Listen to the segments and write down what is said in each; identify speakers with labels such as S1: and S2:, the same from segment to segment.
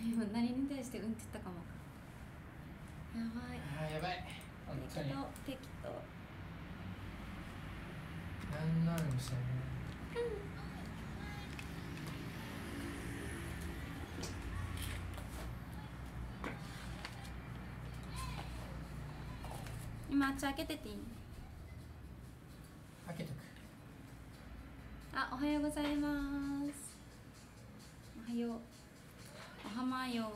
S1: 今何に対してうんって言ったかも。やばい。
S2: やばい。本当に。
S1: 適当。
S2: なんなのもしれない。
S1: 今あっち開けてていい？
S2: 開けとく。
S1: あ、おはようございます。おはよう。おはまよ。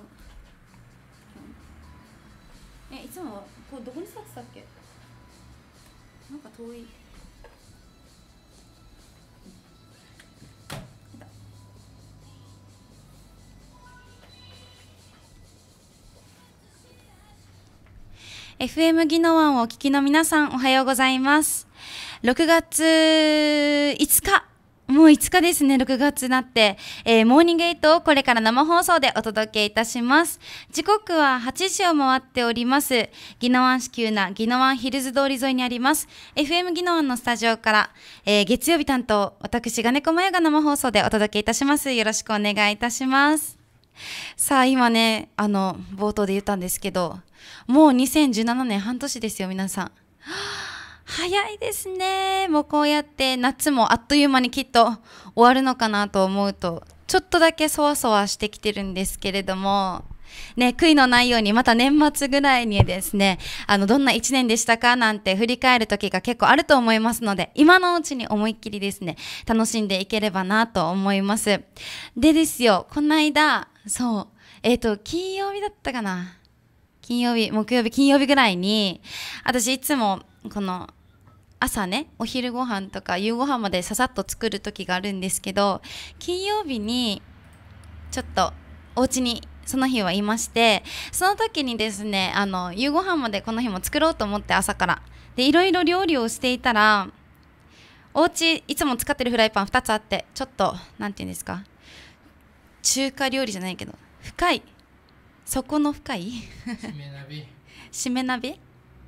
S1: いつもこうどこに座ってたっけ？なんか遠い。FM 技能案をお聞きの皆さん、おはようございます。6月5日、もう5日ですね。6月になって、モーニング8をこれから生放送でお届けいたします。時刻は8時を回っております。宜野湾市急な宜野湾ヒルズ通り沿いにあります FM 宜野湾のスタジオから、月曜日担当、私が猫まやが生放送でお届けいたします。よろしくお願いいたします。さあ今ね、冒頭で言ったんですけど、もう2017年半年ですよ皆さん。早いですね。もうこうやって夏もあっという間にきっと終わるのかなと思うと、ちょっとだけそわそわしてきてるんですけれどもね、悔いのないようにまた年末ぐらいにですね、どんな1年でしたかなんて振り返る時が結構あると思いますので、今のうちに思いっきりですね、楽しんでいければなと思います。でですよ、この間、そう、金曜日だったかな、木曜日ぐらいに、私いつもこの朝ね、お昼ご飯とか夕ご飯までささっと作る時があるんですけど、金曜日にちょっとお家にその日はいまして、その時にですね、夕ご飯までこの日も作ろうと思って朝からでいろいろ料理をしていたら、お家いつも使ってるフライパン2つあって、ちょっとなんていうんですか、中華料理じゃないけど深い、底の深いしめ鍋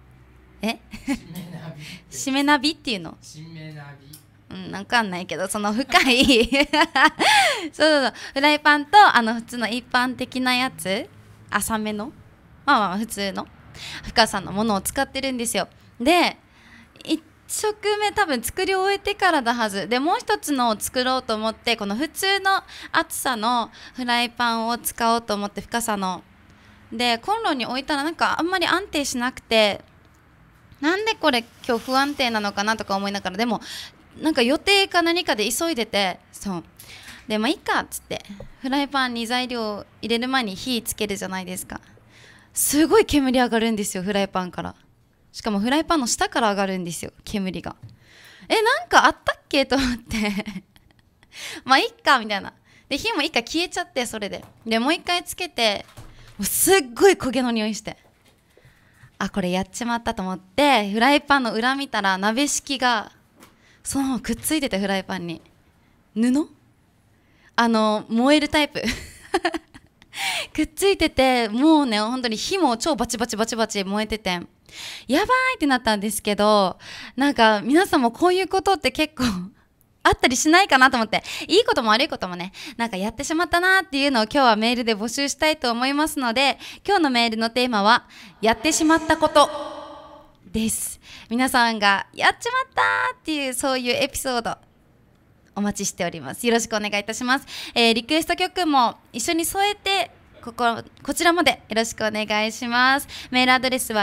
S1: しめ鍋っていうの、わかんないけど、その深いそうフライパンと普通の一般的なやつ、浅めのまあ普通の深さのものを使ってるんですよ。で1食目多分作り終えてからだはずで、もう一つのを作ろうと思って、この普通の厚さのフライパンを使おうと思って、深さのでコンロに置いたらなんかあんまり安定しなくて、なんでこれ今日不安定なのかなとか思いながら、でもなんか予定か何かで急いでて、そうでいいかっつってフライパンに材料入れる前に火つけるじゃないですか。すごい煙上がるんですよ、フライパンから。しかもフライパンの下から上がるんですよ、煙が。なんかあったっけと思ってまあいっかみたいな。で火も一回消えちゃって、それでもう一回つけて、すっごい焦げの匂いして、あ、これやっちまったと思ってフライパンの裏見たら、鍋敷きがそのままくっついてて、フライパンに布、燃えるタイプくっついてて、もうね本当に火も超バチバチバチバチ燃えてて、やばいってなったんですけど、なんか皆さんもこういうことって結構あったりしないかなと思って、いいことも悪いこともね、なんかやってしまったなっていうのを今日はメールで募集したいと思いますので、今日のメールのテーマはやってしまったことです。皆さんがやっちまったっていう、そういうエピソードお待ちしております。よろしくお願いいたします。リクエスト曲も一緒に添えてこちらまでよろしくお願いします。メールアドレスは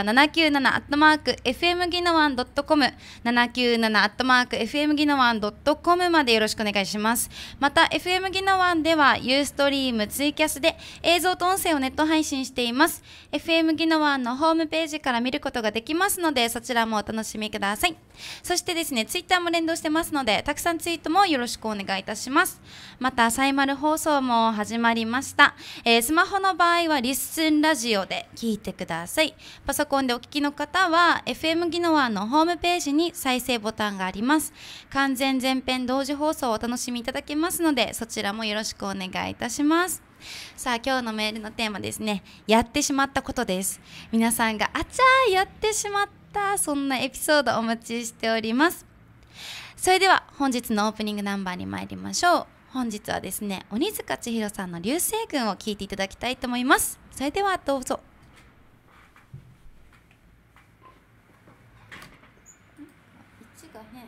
S1: 797@fm ぎのわん .com 797@fm ぎのわん .com までよろしくお願いします。また FM ぎのわんではユーストリームツイキャスで映像と音声をネット配信しています。 FM ぎのわんのホームページから見ることができますので、そちらもお楽しみください。そしてですね、ツイッターも連動してますので、たくさんツイートもよろしくお願いいたします。またサイマル放送も始まりました。スマホの場合はリッスンラジオで聞いてください。パソコンでお聞きの方は FM ぎのわんのホームページに再生ボタンがあります。完全全編同時放送をお楽しみいただけますので、そちらもよろしくお願いいたします。さあ今日のメールのテーマですね、やってしまったことです。皆さんがあちゃーやってしまった、そんなエピソードお待ちしております。それでは本日のオープニングナンバーに参りましょう。 本日はですね、鬼塚千尋さんの流星群を聴いていただきたいと思います。それではどうぞ。位置が変。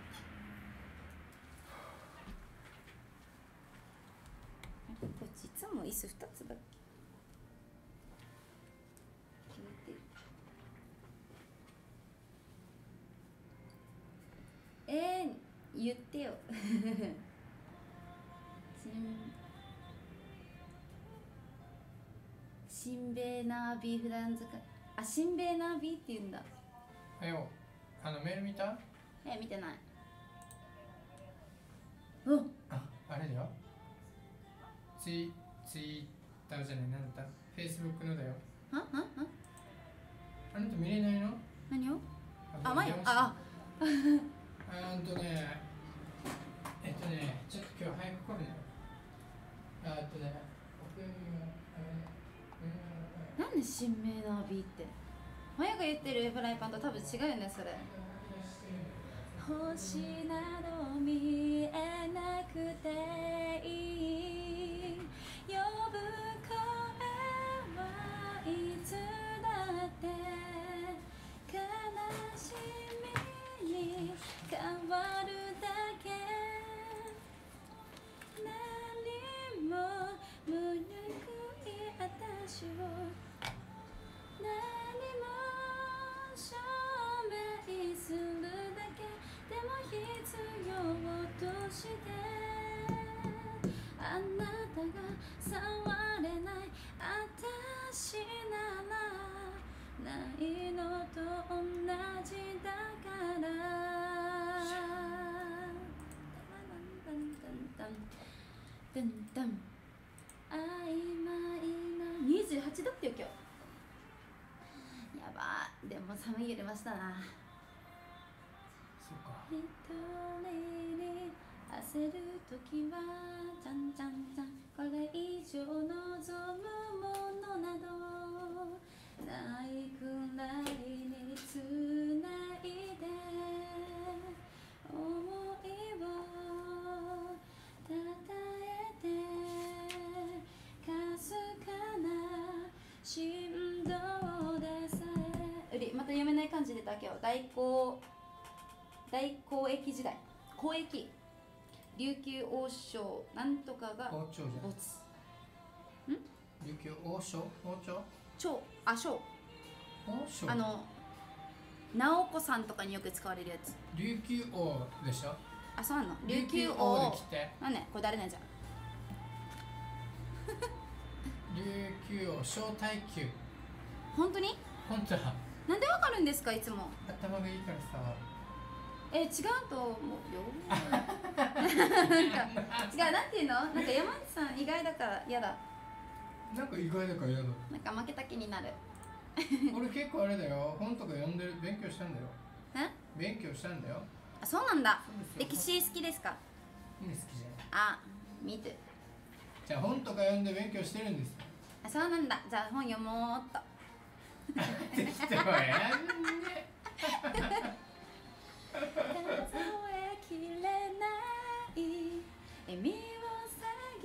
S1: これ実も椅子2つだっけ。言ってよ。しんべヱなビーフランズか。あ、しんべヱなビーって言うんだ。
S2: メール見た？
S1: 見てない。
S2: あれだよ。ツイッターじゃない、なんだった？フェイスブックのだよ。あなた見れないの？
S1: 何を？
S2: 前よ。ちょっと今日早く来るね。
S1: なんで新名なビーって。マヤが言ってるフライパンと多分違うよね、それ。星など見えなくていい。呼ぶ声はいつだって悲しみに変わるだけ。何も無力い私を何も証明するだけでも必要として、あなたが触れない私ならないのと同じだから。タンタン曖昧な28度ってよ今日。やばー、でも寒いよりましたな。
S2: そうか。
S1: 一人に焦るときはちゃんちゃんちゃん、これ以上望むものなどないくらいにつないで想いをたたえてかすかな振動でさえ。また読めない漢字出た今日。大交易時代、交易琉球王将なんとかが
S2: 王朝じゃん。
S1: 没。
S2: 琉球王将？王朝？
S1: 将
S2: 王将。
S1: 直子さんとかによく使われるやつ。
S2: 琉球王でしょ。
S1: あ、そうなの。
S2: 琉球王で来て。
S1: なんね、これ誰なんじゃん。
S2: 琉球王小耐久。
S1: 本当に？
S2: 本当だ。
S1: なんでわかるんですかいつも。
S2: 頭がいいからさ。
S1: 違うと思うよ。なんか違う、なんていうの？なんか山内さん意外だから嫌だ。
S2: なんか意外だから嫌だ。
S1: なんか負けた気になる。
S2: 俺結構あれだよ。本とか読んでる、勉強したんだよ。勉強したんだよ。
S1: あ、そうなんだ。
S2: そうですよ。
S1: 歴史好きですか？
S2: 好きじゃない。
S1: あ、見て。
S2: じゃあ本とか読んで勉強してるんですよ。
S1: あ、そうなんだ。じゃあ本読もうっと。
S2: できてもやんね。
S1: 数えきれない笑みを遮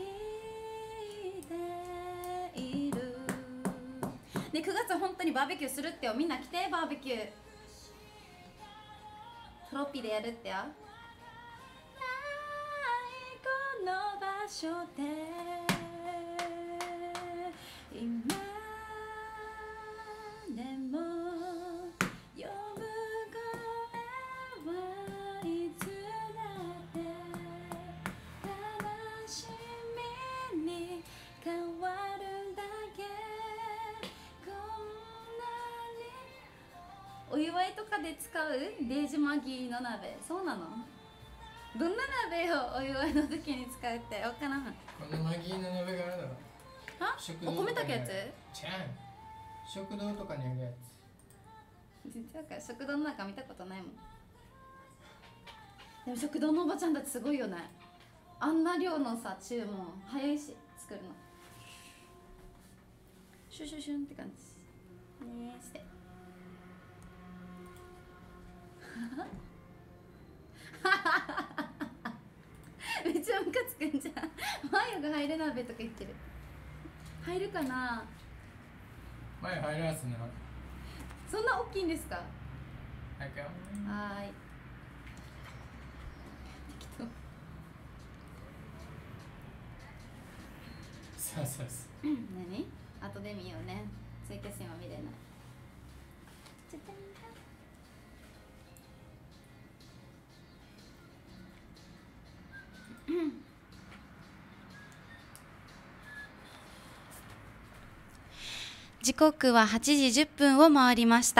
S1: っている。ね、9月本当にバーベキューするってよ。みんな来て、バーベキュートロピーでやるってよ。ないこの場所で今でも呼ぶ声はいつだって悲しみに変わるだけ。こんなにお祝いとかで使うデージマギーの鍋。そうなの？どんな鍋をお祝いの時に使うってわからん。
S2: このマギーの鍋があるだろ。
S1: は？お米炊くやつ？
S2: ちゃん。食堂とかにあるやつ。
S1: なんか食堂の中見たことないもん。でも食堂のおばちゃんたちすごいよね。あんな量のさ注文早いし作るの。シュシュシュンって感じねして。 めっちゃムカつくんじゃん。マヨが入れ鍋とか言ってる。入るかな。
S2: マヨ入らすな。
S1: そんな大きいんですか。
S2: はいかよ。
S1: はーい。適当。
S2: そうそうそう。
S1: 何？後で見ようね。ツイキャス今見れない。ちょっと時刻は8時10分を回りました。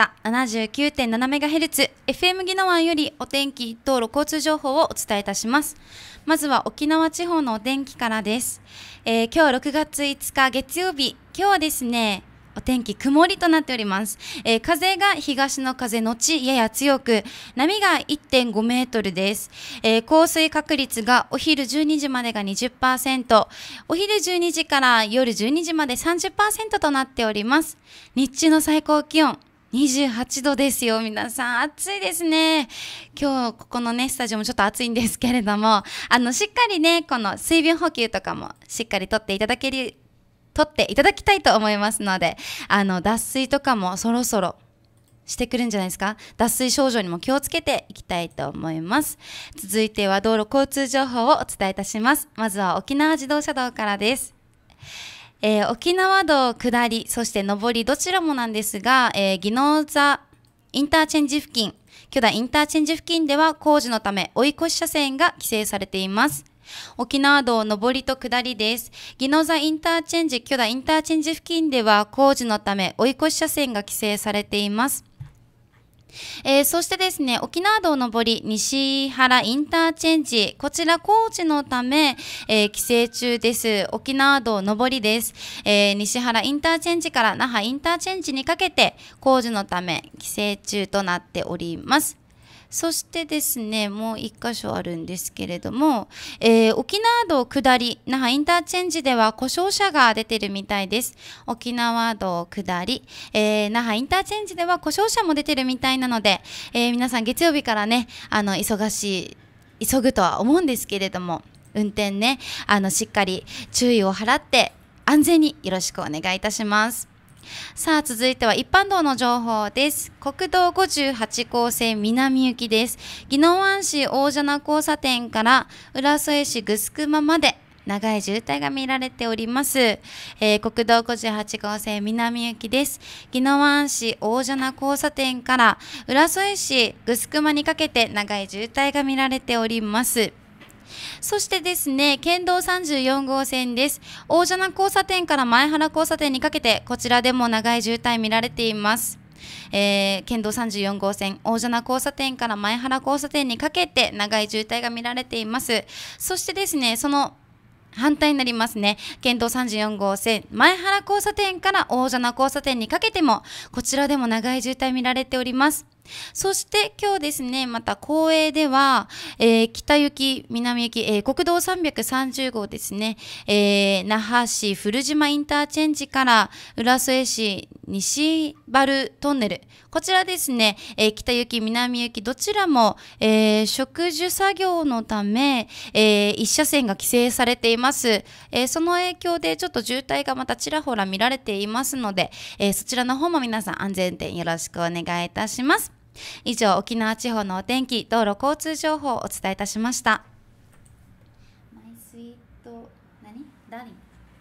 S1: 79.7MHz FM 宜野湾よりお天気、道路交通情報をお伝えいたします。まずは沖縄地方のお天気からです。今日6月5日月曜日、今日はですねお天気曇りとなっております。風が東の風のちやや強く、波が 1.5 メートルです。降水確率がお昼12時までが 20%、お昼12時から夜12時まで 30% となっております。日中の最高気温28度ですよ。皆さん暑いですね。今日ここのねスタジオもちょっと暑いんですけれども、しっかりねこの水分補給とかもしっかりとっていただきたいと思いますので、脱水とかもそろそろしてくるんじゃないですか。脱水症状にも気をつけていきたいと思います。続いては道路交通情報をお伝えいたします。まずは沖縄自動車道からです。沖縄道下り、そして上りどちらもなんですが、宜野座インターチェンジ付近、巨大インターチェンジ付近では工事のため追い越し車線が規制されています。沖縄道上りと下りです。宜野座インターチェンジ、巨大インターチェンジ付近では工事のため追い越し車線が規制されています。そしてですね、沖縄道上り西原インターチェンジ、こちら工事のため、規制中です。沖縄道上りです。西原インターチェンジから那覇インターチェンジにかけて工事のため規制中となっております。そしてですね、もう一箇所あるんですけれども、沖縄道下り那覇インターチェンジでは故障車が出てるみたいです。沖縄道下り、那覇インターチェンジでは故障車も出てるみたいなので、皆さん月曜日からね急ぐとは思うんですけれども、運転ねしっかり注意を払って安全によろしくお願いいたします。さあ続いては一般道の情報です。国道58号線南行きです。宜野湾市大蛇名交差点から浦添市城熊まで長い渋滞が見られております。国道58号線南行きです。宜野湾市大蛇名交差点から浦添市城熊にかけて長い渋滞が見られております。そしてですね、県道34号線です。大蛇名交差点から前原交差点にかけて、こちらでも長い渋滞見られています。県道34号線、大蛇名交差点から前原交差点にかけて長い渋滞が見られています。そしてですね、その反対になりますね。県道34号線、前原交差点から大蛇名交差点にかけても、こちらでも長い渋滞見られております。そして今日ですね、また公営では、北行き、南行き、国道330号ですね、那覇市古島インターチェンジから浦添市西原トンネル、こちらですね、北行き、南行きどちらも、植樹作業のため、一車線が規制されています。その影響でちょっと渋滞がまたちらほら見られていますので、そちらの方も皆さん安全運転よろしくお願いいたします。以上、沖縄地方のお天気、道路交通情報をお伝えいたしました。マイスイート、ダーリン。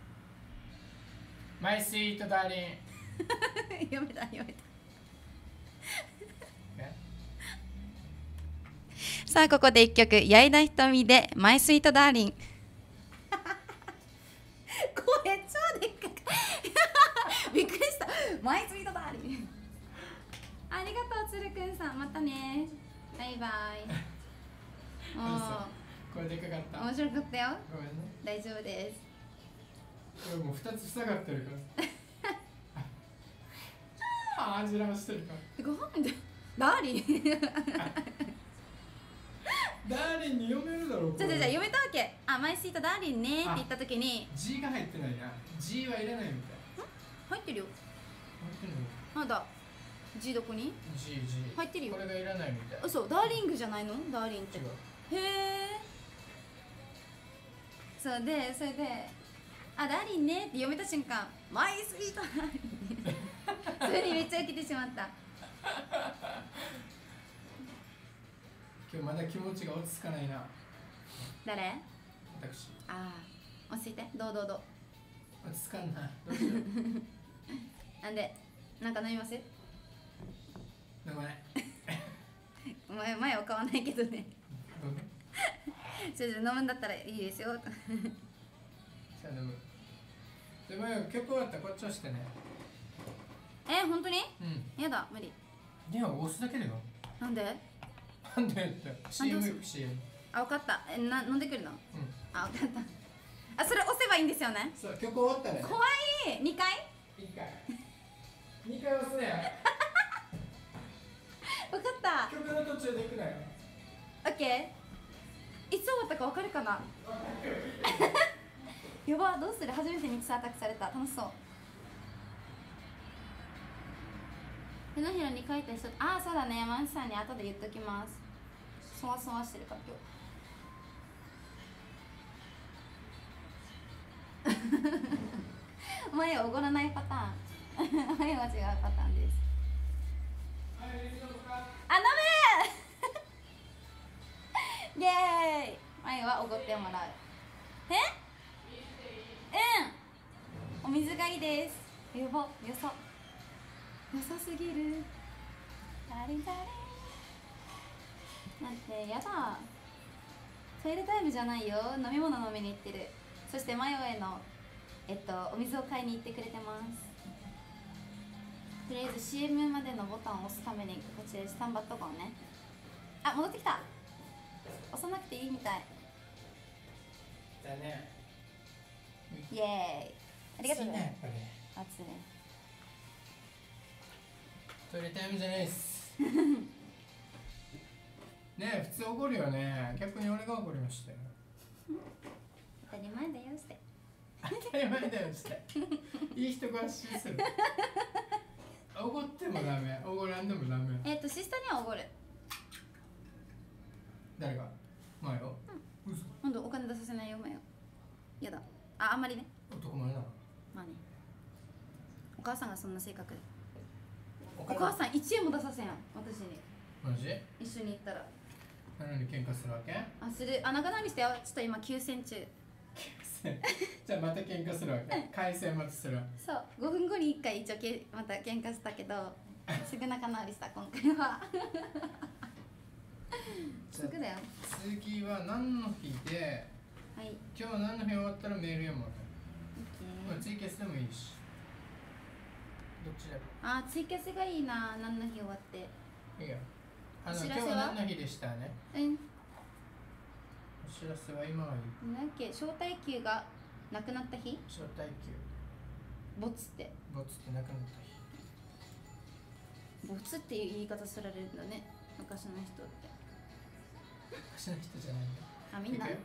S2: マイスイートダーリン。
S1: 読めた。さあ、ここで一曲、矢井田ひとみでマイスイートダーリン。声超でっかくびっくりした。マイスイートダーリン。ありがとう、つるくんさん。またね。バイバイ。
S2: これでかかった。
S1: 面白かったよ。
S2: ごめんね。
S1: 大丈夫です。
S2: これもう2つ塞がってるからあじらしてるから
S1: ご飯でダーリン
S2: ダーリンに読めるだろう。
S1: じゃ読めたわけ。マイスイートダーリンねって言ったときに
S2: G が入ってないな。 G はいらないみたい。
S1: 入ってるよ。
S2: 入ってるの
S1: まだ G どこに
S2: G
S1: 入ってるよ。
S2: これがいらないみたい。
S1: そう、ダーリングじゃないのダーリンって。へえ。 そうで、それであ、ダーリンねって読めた瞬間、マイスイートダーリンそれにめっちゃ受けてしまった。
S2: 今日まだ気持ちが落ち着かないな。
S1: 誰？
S2: 私。
S1: ああ、落ち着いて。どうどうどう。
S2: 落ち着かんない。どうしよう。
S1: なんで、なんか飲みます？
S2: 飲まない。
S1: 前は買わないけどね。
S2: どうね。
S1: 飲むんだったらいいですよ。
S2: じゃあ飲む。でも曲終わったらこっち押してね。
S1: 本当に？
S2: うん。
S1: やだ、無理。
S2: いや、押すだけだよ。
S1: なんで？
S2: なんでって。CM 行く CM。
S1: あ、分かった。飲んでくるの？
S2: うん。
S1: あ、分かった。あ、それ押せばいいんですよね。
S2: そう、曲終わったらね。
S1: 怖い。2回
S2: ？1回。2回押すね。
S1: 分かった。
S2: 曲の途中で行くなよ。
S1: オッケー。いつ終わったか分かるかな。やば、どうする？初めてミキサーアタックされた。楽しそう。手のひらに書いた人、ああ、そうだね。山内さんに後で言っときます。そわそわしてるから今日。前をおごらないパターン。前は違うパターンです。あ、飲めイエーイ。前はおごってもらう。お水がいいです。やば、よさすぎる。ダリダリなんてやだ。トイレタイムじゃないよ。飲み物飲みに行ってる。そしてマヨへのお水を買いに行ってくれてます。とりあえず CM までのボタンを押すためにこっちでスタンバっとこうね。あ、戻ってきた。押さなくていいみたい。
S2: だね。
S1: イエーイ。ありがとうね。
S2: やっぱり。
S1: 熱い。
S2: トイレタイムじゃないっす。ねえ、普通怒るよね。逆に俺が怒りましたよ。
S1: 当たり前だよって。
S2: 当たり前だよって。いい人が発信する。おごってもダメ、おごらんでもダメ。
S1: シスタにはおごる。
S2: 誰が？前を？
S1: うん。嘘。今度お金出させないよ、前を。やだ。あんまりね。
S2: 男前なの？
S1: まあね。お母さんがそんな性格で。お母さん1円も出させん、私に。
S2: マジ？
S1: 一緒に行ったら。
S2: なのに喧嘩するわけ？
S1: あ、する。仲直りしてよ。ちょっと今9戦中。
S2: じゃあまた喧嘩するわけ？回戦待ちする。
S1: そう、5分後に1回一応また喧嘩したけど、すぐ仲直りした今回は。すぐだよ。
S2: 次は何の日で、
S1: はい、
S2: 今日何の日終わったらメール読むわけ。まあツイキャスでもいいし。どっちだろう。
S1: あ、ツイキャスがいいな。何の日終わって。
S2: いいよ。
S1: お知
S2: 今
S1: らせは
S2: 日何の日でしたね。
S1: うん。
S2: お知らせは今がいい。
S1: なんだっけ、招待球がなくなった日？
S2: 招待球。
S1: ボツって。
S2: ボツってなくなった日。
S1: ボツっていう言い方すられるんだね。昔の人って。
S2: 昔の人じゃないよ。
S1: あ、みんな。はい、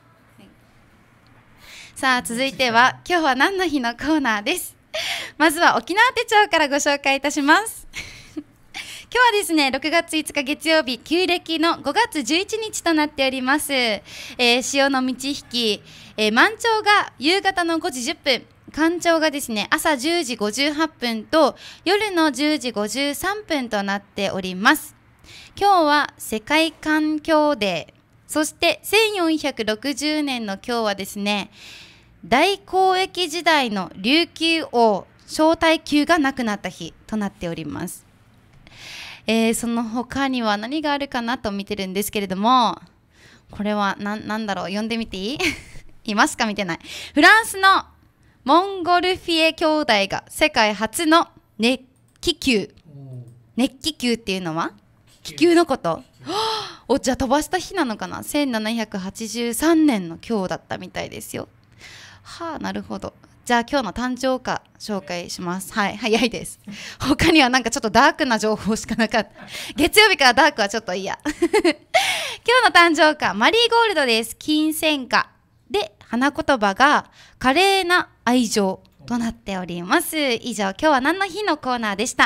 S3: さあ続いては今日は何の日のコーナーです。まずは沖縄手帳からご紹介いたします。今日はですね、6月5日月曜日、旧暦の5月11日となっております。潮の満ち引き、満潮が夕方の5時10分、干潮がですね、朝10時58分と夜の10時53分となっております。今日は世界環境デー、そして1460年の今日はですね、大交易時代の琉球王招待球がなくなった日となっております。その他には何があるかなと見てるんですけれども、これはなんだろう、読んでみていい？いますか？見てない。フランスのモンゴルフィエ兄弟が世界初の熱気球。熱気球っていうのは気球のこと？お、じゃあ飛ばした日なのかな。1783年の今日だったみたいですよ。はあ、なるほど。じゃあ今日の誕生花紹介します。はい、早いです。他にはなんかちょっとダークな情報しかなかった。月曜日からダークはちょっと嫌。今日の誕生花、マリーゴールドです。金銭花で、花言葉が華麗な愛情となっております。以上、今日は何の日のコーナーでした。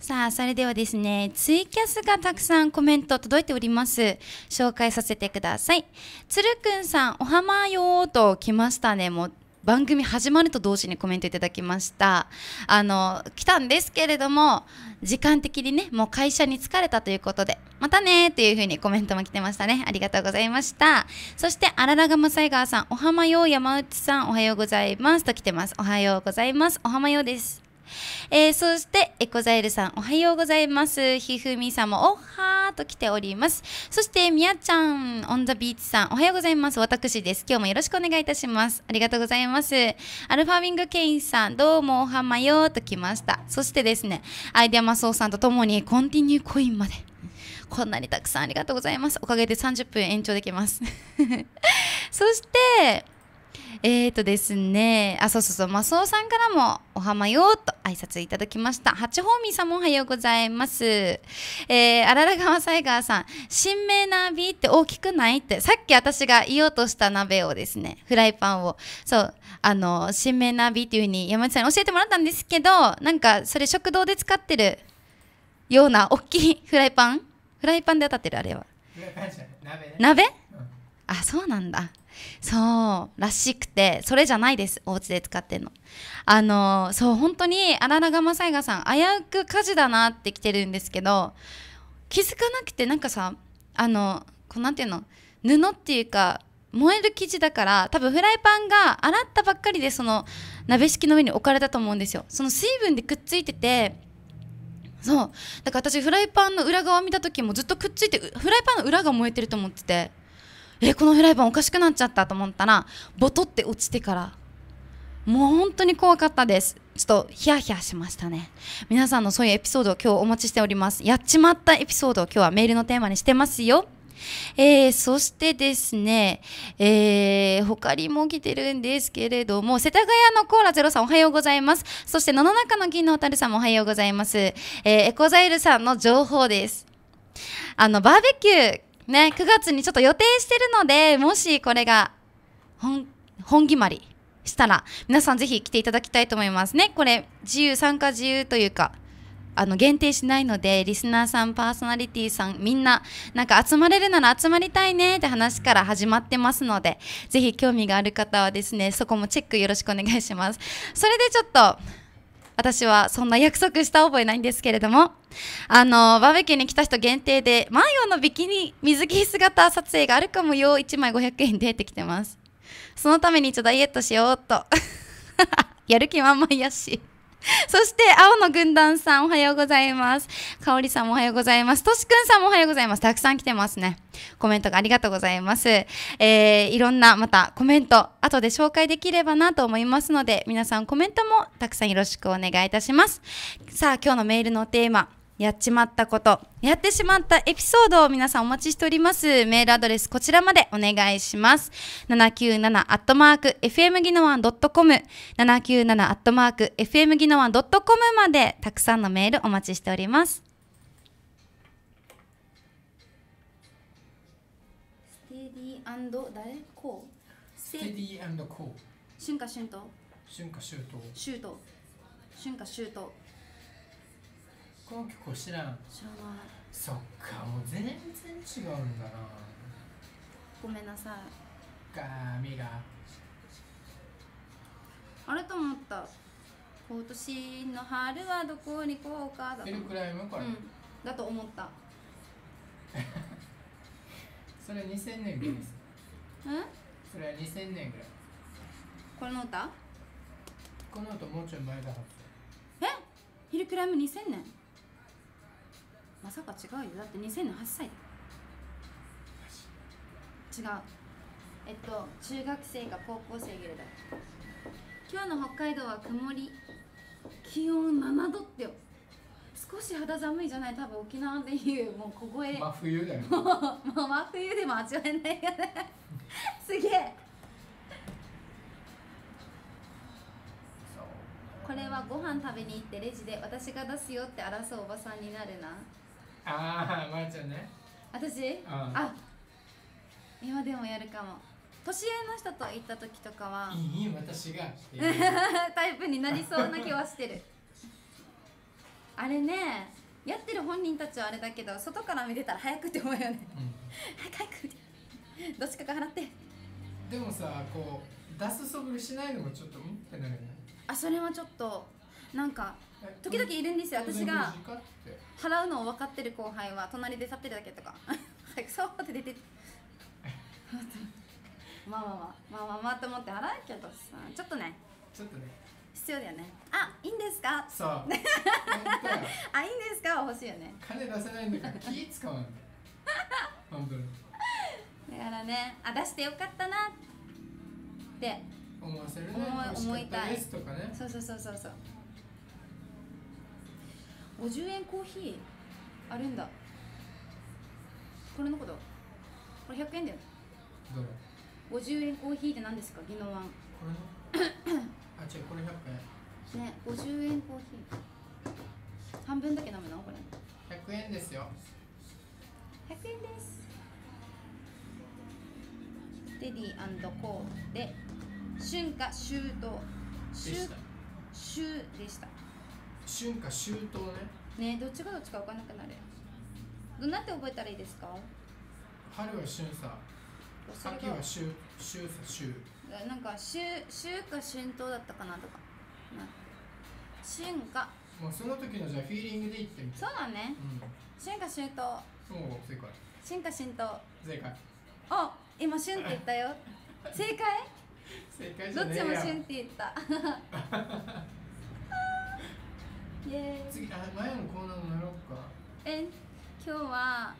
S1: さあそれではですね、ツイキャスがたくさんコメント届いております。紹介させてください。つるくんさん、おはまよーと来ましたね。もう番組始まると同時にコメントいただきました。来たんですけれども、時間的にね、もう会社に疲れたということで、またねーっていう風にコメントも来てましたね。ありがとうございました。そして、あららがまさいがーさん、おはまよー、山内さん、おはようございますと来てます。おはようございます。おはまよーです。そしてエコザイルさん、おはようございます。ひふみさんもおはーと来ております。そしてみやちゃん、オンザビーチさん、おはようございます。私です。今日もよろしくお願いいたします。ありがとうございます。アルファウィングケインさん、どうもおはまよーと来ました。そしてですね、アイデアマスオさんとともにコンティニューコインまでこんなにたくさんありがとうございます。おかげで30分延長できますそしてですね、マスオさんからもおはまよと挨拶いただきました。ハチホーミーさんもおはようございます。あららがわサイガーさん、新芽鍋って大きくないって、さっき私が言おうとした鍋をですね、フライパンを、そう、新芽鍋っていう風に山内さんに教えてもらったんですけど、なんかそれ食堂で使ってるような大きいフライパンで当たってるあれは。
S2: フライパンじゃない、
S1: 鍋？
S2: うん、
S1: あ、そうなんだ。そうらしくて、それじゃないです、お家で使ってるの。そう本当にあららがまさいがさん、危うく火事だなって来てるんですけど、気づかなくて、なんかさ、こうなんていうの、布っていうか燃える生地だから、多分フライパンが洗ったばっかりでその鍋敷きの上に置かれたと思うんですよ。その水分でくっついてて、そうだから私フライパンの裏側見た時もずっとくっついて、フライパンの裏が燃えてると思ってて、このフライパンおかしくなっちゃったと思ったら、ボトって落ちてから、もう本当に怖かったです。ちょっとヒヤヒヤしましたね。皆さんのそういうエピソードを今日お待ちしております。やっちまったエピソードを今日はメールのテーマにしてますよ。そしてですね、他にも来てるんですけれども、世田谷のコーラゼロさんおはようございます。そして野々中の銀の蛍さんもおはようございます。エコザイルさんの情報です。バーベキューね、9月にちょっと予定してるので、もしこれが本決まりしたら皆さんぜひ来ていただきたいと思いますね。これ参加自由というか、限定しないので、リスナーさん、パーソナリティさん、みんななんか集まれるなら集まりたいねって話から始まってますので、ぜひ興味がある方はですね、そこもチェックよろしくお願いします。それでちょっと私はそんな約束した覚えないんですけれども、バーベキューに来た人限定でマヨのビキニ水着姿撮影があるかもよ、1枚500円でってきてます。そのためにダイエットしようっとやる気満々やしそして青の軍団さんおはようございます。かおりさんもおはようございます。としくんさんもおはようございます。たくさん来てますね。コメントがありがとうございます。いろんなまたコメント後で紹介できればなと思いますので、皆さんコメントもたくさんよろしくお願いいたします。さあ今日のメールのテーマ、やっちまったこと、やってしまったエピソードを皆さんお待ちしております。メールアドレスこちらまでお願いします。797@fmギノワン.com 797@fmギノワン.com までたくさんのメールお待ちしております。ステディー&誰こう
S2: ステディー&こう
S1: 春夏秋冬
S2: 春夏秋冬
S1: 春夏秋冬。
S2: この曲を知らん。
S1: 知らない。
S2: そっか、もう全然違うんだな。
S1: ごめんなさい。
S2: 髪が
S1: あれと思った。今年の春はどこに行こうかだと。
S2: フィルクライムこれ、
S1: だと思った。
S2: それ2000年ぐらいです。それは2000年ぐらい。
S1: これの歌？
S2: この後もうちょい前だは
S1: ず。ヒルクライム2000年？まさか違うよ。だって2000年8歳だ。違う。中学生が高校生ぐらいだ。今日の北海道は曇り。気温7度ってよ。少し肌寒いじゃない。多分沖縄でいうもう凍え。
S2: 真冬だよ。
S1: もう真冬でも味わえないよね。すげえ。これはご飯食べに行ってレジで私が出すよって争うおばさんになるな。
S2: ああ、まーちゃんね。
S1: 私？あ、今でもやるかも。年上の人と行った時とかは。
S2: いい、私が。
S1: タイプになりそうな気はしてる。あれね、 やってる本人たちはあれだけど、外から見てたら早くって思うよね。早くってどっちかが払って。
S2: でもさ、こう出すそぶりしないのもちょっとってなるよね。
S1: あ、それはちょっとなんか時々いるんですよ。私が払うのを分かってる後輩は隣で立ってるだけとかそうって出てまあと思って払うけどさ、ちょっとね必要だよね。あ、いいんですか。
S2: そうあ、いいん
S1: ですか欲しいよね。
S2: 金出せないんだから気使わない本当に。
S1: だからね、あ、出してよかったなって
S2: 思わせるね。
S1: 思いたい
S2: ですとかね。
S1: そう50円コーヒーあるんだ。これのこと、これ100円だよ。
S2: どれ
S1: 50円コーヒーって何ですか、宜野湾。
S2: これのあ、違う、これ100円
S1: ね、50円コーヒー半分だけ飲むのこれ。
S2: 100円ですよ。
S1: 100円です。ステディ&コーで春夏秋冬秋でした。
S2: 春夏秋冬
S1: ね。どっちがどっちか分かんなくなる。どんなって覚えたらいいですか。
S2: 春は春さ、秋は秋さ秋。
S1: なんか秋か春冬だったかなとか。春夏。
S2: もうその時のじゃあフィーリングで言ってみて。
S1: そうだね。春夏秋冬。
S2: もう正解。
S1: 春夏春冬。
S2: 正解。
S1: あ、今春って言ったよ。正解？
S2: 正解じゃねえよ。
S1: どっちも春って言った。イエーイ。
S2: 次、前のコーナーもやろうか。
S1: 今日は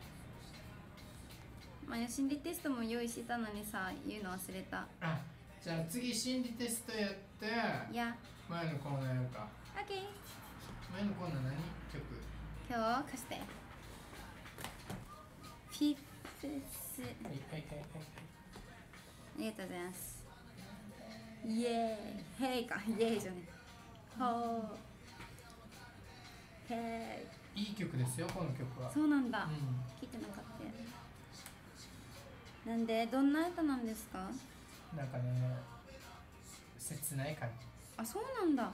S1: 心理テストも用意したのにさ、言うの忘れた。
S2: あ、じゃあ次心理テストやって、前のコーナーやるか。
S1: オッケー。
S2: 前のコーナー何曲？
S1: 今日貸して。フィフス。
S2: はい。
S1: ありがとうございます。イエーイ。ヘイか。イエーイじゃね。ほー。ヘ
S2: イ。いい曲ですよ、この曲は。
S1: そうなんだ。聞いてなかった。なんで、どんな歌なんですか？
S2: なんかね、切ない感じ。
S1: あ、そうなんだ。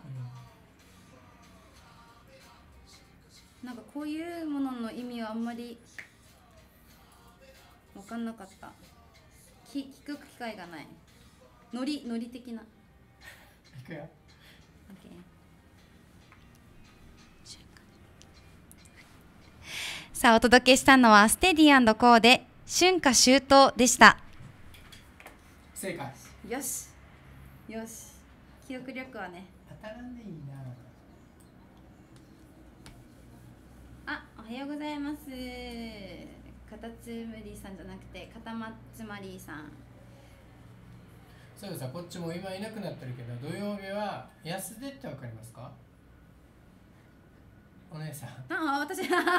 S1: なんかこういうものの意味はあんまり分かんなかった。聞く機会がない。ノリ的な。
S2: いくよ。
S3: さあ、お届けしたのはステディ&コーで春夏秋冬でした。
S2: 正解。
S1: よし記憶力はね。
S2: 当たらんでいいな。
S1: あ、おはようございます。カタツムリさんじゃなくてカタマツマリーさん。
S2: そうさ、こっちも今いなくなってるけど、土曜日は安出ってわかりますか？お姉さん。
S1: あ、私
S2: 俺は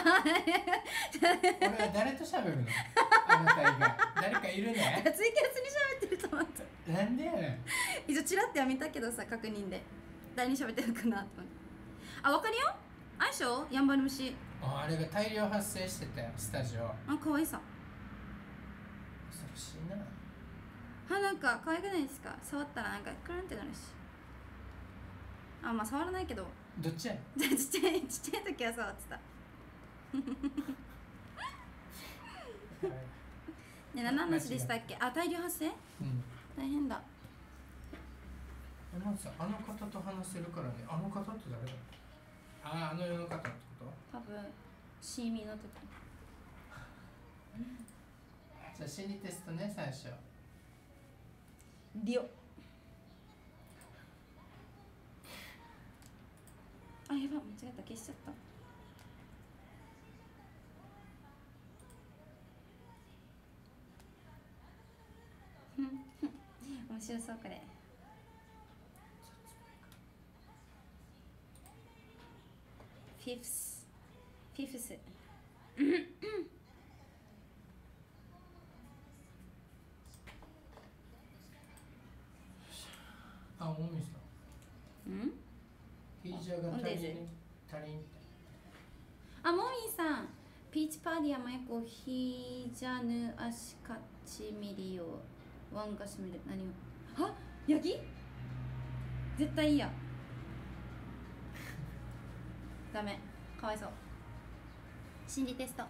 S2: 誰と喋るの？あなた以外誰かいるね。
S1: ツイキャスに喋ってると思った。
S2: なんでやね
S1: ん。一応チラッては見たけどさ、確認で誰に喋ってるかなと思って。あ、わかるよ。あいしょ、ヤンバル虫。
S2: あれが大量発生してたよ、スタジオ。
S1: あ、かわいさ。
S2: 恐ろしいな。
S1: なんか可愛くないですか？触ったらなんかクルンってなるし。あ、まあ触らないけど。
S2: どっちやねん。
S1: ちっちゃい時は触ってた。ね、何の話でしたっけ？あ、大量発生？大変だ。
S2: さ、あの方と話せるからね。あの方って誰だ？あの世の方ってこと？
S1: 多分シーミーの時。
S2: じゃあ心理テストね、最初。
S1: リオ。あ、やば、間違えた、消しちゃった。面白そうこれ。フィフス。
S2: あ、もみさん。ヒージャが足りん。
S1: あ、もみさん。ピーチパーディアマイコヒージャヌアシカチミリオワンガシミル何を。は、ヤギ？絶対いいや。ダメ、かわいそう。 心理テスト。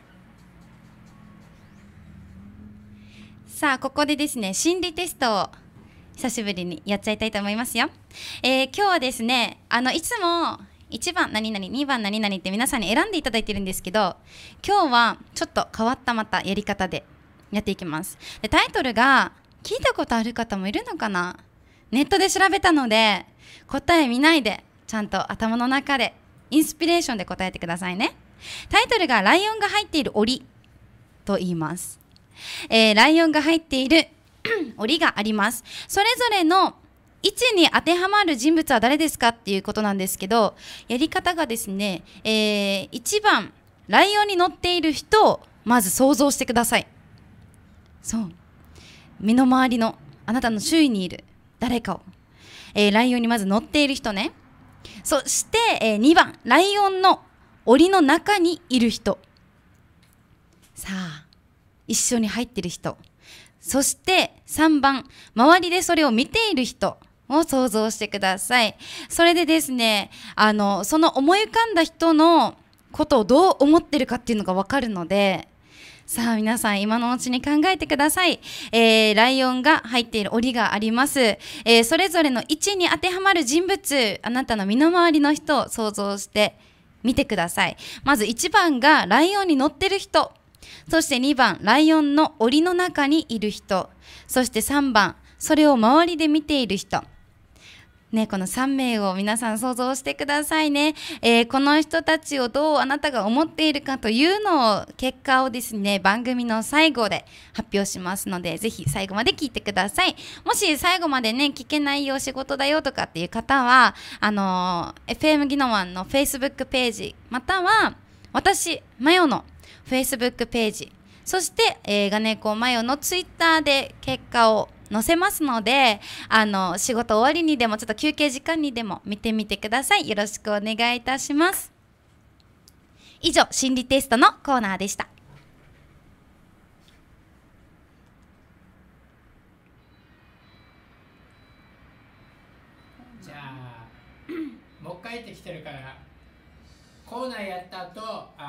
S1: さあここでですね、心理テストを久しぶりにやっちゃいたいと思いますよ。今日はですね、いつも1番何々2番何々って皆さんに選んでいただいてるんですけど、今日はちょっと変わったまたやり方でやっていきます。でタイトルが聞いたことある方もいるのかな。ネットで調べたので答え見ないでちゃんと頭の中でインスピレーションで答えてくださいね。タイトルがライオンが入っている檻と言います。ライオンが入っている檻があります。それぞれの位置に当てはまる人物は誰ですかっていうことなんですけど、やり方がですね、1番ライオンに乗っている人をまず想像してください。そう、身の回りのあなたの周囲にいる誰かを、ライオンにまず乗っている人ね。そして、2番ライオンの檻の中にいる人、さあ一緒に入っている人、そして3番周りでそれを見ている人を想像してください。それでですね、その思い浮かんだ人のことをどう思ってるかっていうのが分かるので、さあ皆さん今のうちに考えてください。ライオンが入っている檻があります。それぞれの位置に当てはまる人物、あなたの身の回りの人を想像してみてください。まず1番がライオンに乗ってる人、そして2番ライオンの檻の中にいる人、そして3番それを周りで見ている人ね。この3名を皆さん想像してくださいね。この人たちをどうあなたが思っているかというのを、結果をですね番組の最後で発表しますので、ぜひ最後まで聞いてください。もし最後までね聞けないよ、仕事だよとかっていう方はFM ギノワンの Facebook ページ、または私マヨのFacebook ページ、そしてガネコマヨの Twitter で結果を載せますので、仕事終わりにでもちょっと休憩時間にでも見てみてください。よろしくお願いいたします。以上心理テストのコーナーでした。
S2: じゃあもう一回入ってきてるからコーナーやった後、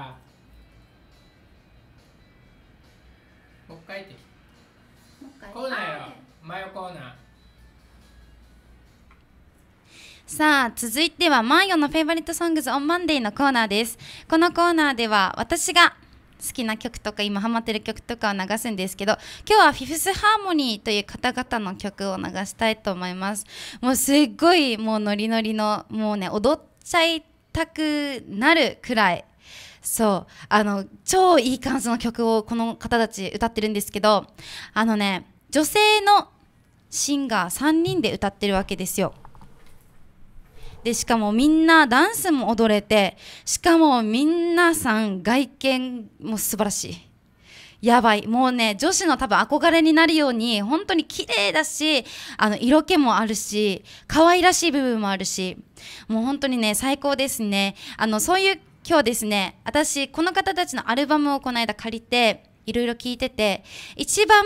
S2: もう一回入ってきてコーナーよ、マヨコーナー。
S1: さあ続いてはマヨのフェイバリットソングズオンマンデーのコーナーです。このコーナーでは私が好きな曲とか今ハマってる曲とかを流すんですけど、今日はフィフスハーモニーという方々の曲を流したいと思います。もうすっごいもうノリノリの、もうね踊っちゃいたくなるくらい、そう超いい感じの曲をこの方たち歌ってるんですけど、女性のシンガー3人で歌ってるわけですよ。でしかもみんなダンスも踊れて、しかも皆さん外見も素晴らしい、やばい、もうね女子の多分憧れになるように本当に綺麗だし、色気もあるし可愛らしい部分もあるし、もう本当にね最高ですね。そういう今日ですね、私この方たちのアルバムをこの間借りていろいろ聴いてて、一番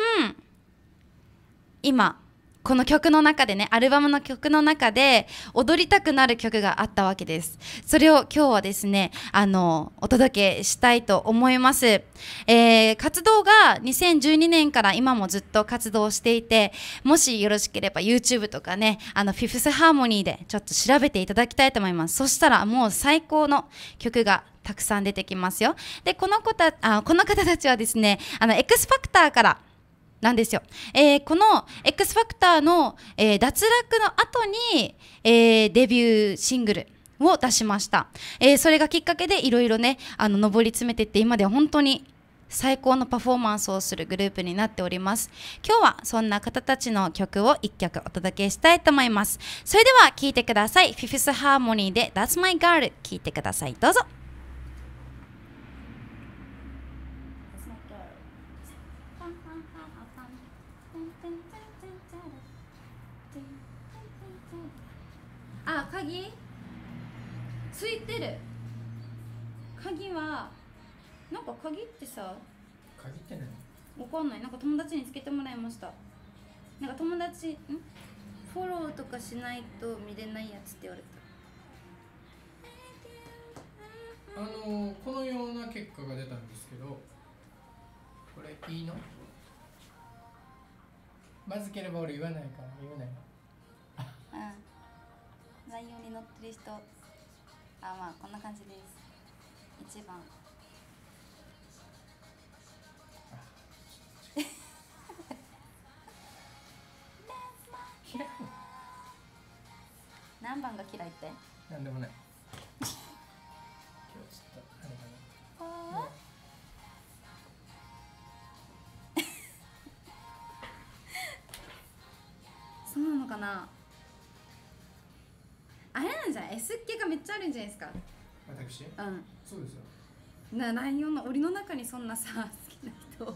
S1: 今この曲の中でね、アルバムの曲の中で踊りたくなる曲があったわけです。それを今日はですねお届けしたいと思います。活動が2012年から今もずっと活動していて、もしよろしければ YouTube とかねフィフスハーモニーでちょっと調べていただきたいと思います。そしたらもう最高の曲がたくさん出てきますよ。でこの方たちはですねX ファクターからなんですよ。この X ファクターの、脱落の後に、デビューシングルを出しました。それがきっかけでいろいろね上り詰めていって、今では本当に最高のパフォーマンスをするグループになっております。今日はそんな方たちの曲を1曲お届けしたいと思います。それでは聴いてください。フィフスハーモニーで That's My Girl 聴いてください。どうぞ。あ、鍵ついてる。鍵はなんか鍵ってさ、
S2: 鍵って何？
S1: わかんない。なんか友達につけてもらいました。なんか友達フォローとかしないと見れないやつって言われた。
S2: このような結果が出たんですけど、これいいの？まずければ俺言わないから言わないの。
S1: ライオンに乗ってる人、まあこんな感じです。1番何番が嫌いって？
S2: なんでもない。今日ちょっとあれかな。
S1: そうなのかな。あれなんじゃない？ S っ気がめっちゃあるんじゃないですか。
S2: 私？そうですよ。
S1: ライオンの檻の中にそんなさ、好きな人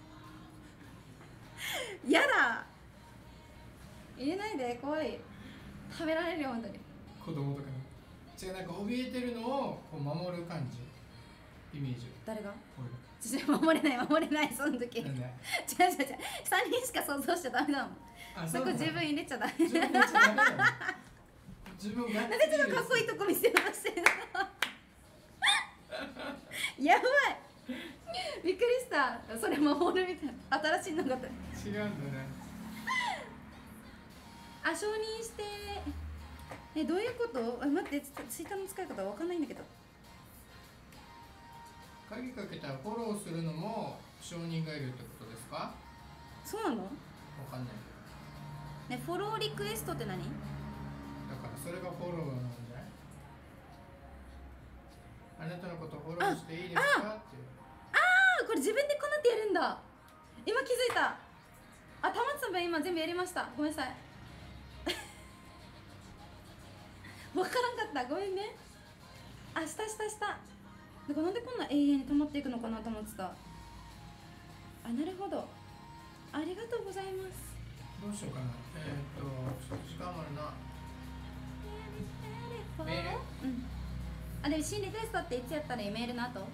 S1: やだ、入れないで、怖い。食べられるよ、本当に。
S2: 子供とかに。違う、なんか怯えてるのをこう守る感じ。イメージ。
S1: 誰が？
S2: 俺
S1: が。守れない、その時。違う、3人しか想像しちゃダメだもん。そこ自分入れちゃダメ。自分入れちゃダメだよ。自分が。なんでちょっとかっこいいとこ見せようとしてるの。やばい。びっくりした。それ魔法るみたいな。新しいのが。違うんだね。承認して。どういうこと？待って、ツイッターの使い方わかんないんだけど。
S2: 鍵かけたらフォローするのも承認がいるってことですか？
S1: そうなの？わ
S2: かんない
S1: けど。ね、フォローリクエストって何？だ
S2: からそれがフォローなんじゃない？あなたのことフォローしていいですかっていう。
S1: これ自分でこうなってやるんだ。今気づいた。玉津さん今全部やりました。ごめんなさい。わからんかった。ごめんね。した。だからなんでこんな永遠に溜まっていくのかなと思ってた。なるほど。ありがとうございます。
S2: どうしようかな。ちょっと時間あるな。メール？
S1: でも心理テストっていつやったらいい？メールの後？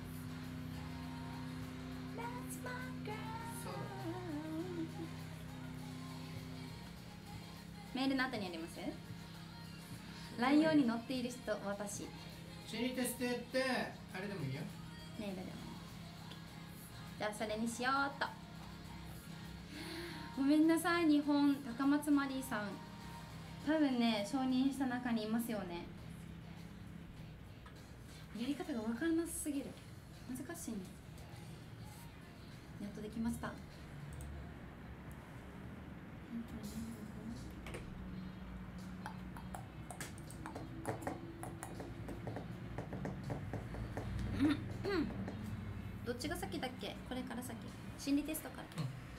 S1: メールの後にやります？ライオンに乗っている人、私。
S2: 心理テストやって、あれでもいいよ。
S1: メールでも。じゃあそれにしようっと。ごめんなさい、日本、高松マリーさん。多分ね、承認した中にいますよね。やり方が分からなすぎる。難しいね。やっとできました。どっちが先だっけ？これから先。心理テストから。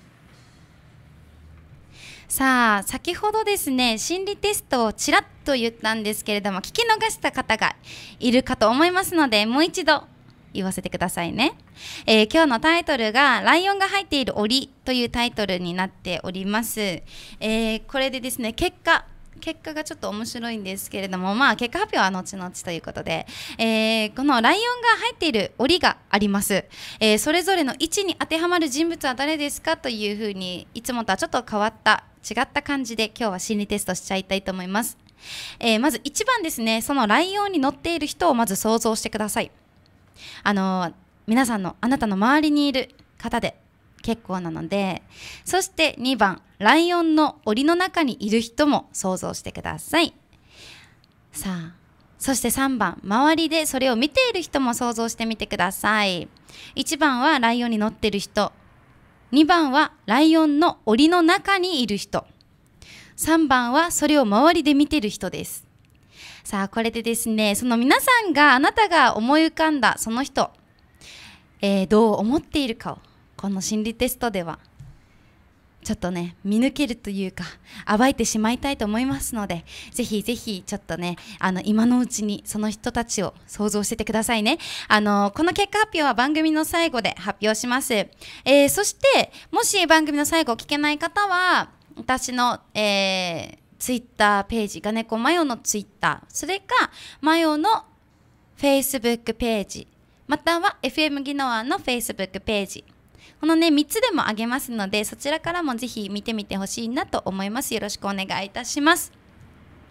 S1: さあ、先ほどですね、心理テストをちらっと言ったんですけれども、聞き逃した方がいるかと思いますので、もう一度言わせてくださいね。今日のタイトルがライオンが入っている檻というタイトルになっております。これでですね、結果がちょっと面白いんですけれども、結果発表は後々ということで、このライオンが入っている檻があります。それぞれの位置に当てはまる人物は誰ですかというふうに、いつもとはちょっと変わった違った感じで今日は心理テストしちゃいたいと思います。まず1番ですね、そのライオンに乗っている人をまず想像してください。皆さんのあなたの周りにいる方で結構なので、そして2番、ライオンの檻の中にいる人も想像してください。さあ、そして3番、周りでそれを見ている人も想像してみてください。1番はライオンに乗っている人、2番はライオンの檻の中にいる人、3番はそれを周りで見ている人です。さあ、これでですね、その皆さんがあなたが思い浮かんだその人、どう思っているかをこの心理テストではちょっとね見抜けるというか暴いてしまいたいと思いますので、ぜひぜひちょっとね今のうちにその人たちを想像しててくださいね。この結果発表は番組の最後で発表します。そしてもし番組の最後聞けない方は私の、ツイッターページ、ガネコマヨのツイッター、それかマヨのフェイスブックページ、または FM ギノアのフェイスブックページ、このね3つでもあげますので、そちらからもぜひ見てみてほしいなと思います。よろしくお願いいたします。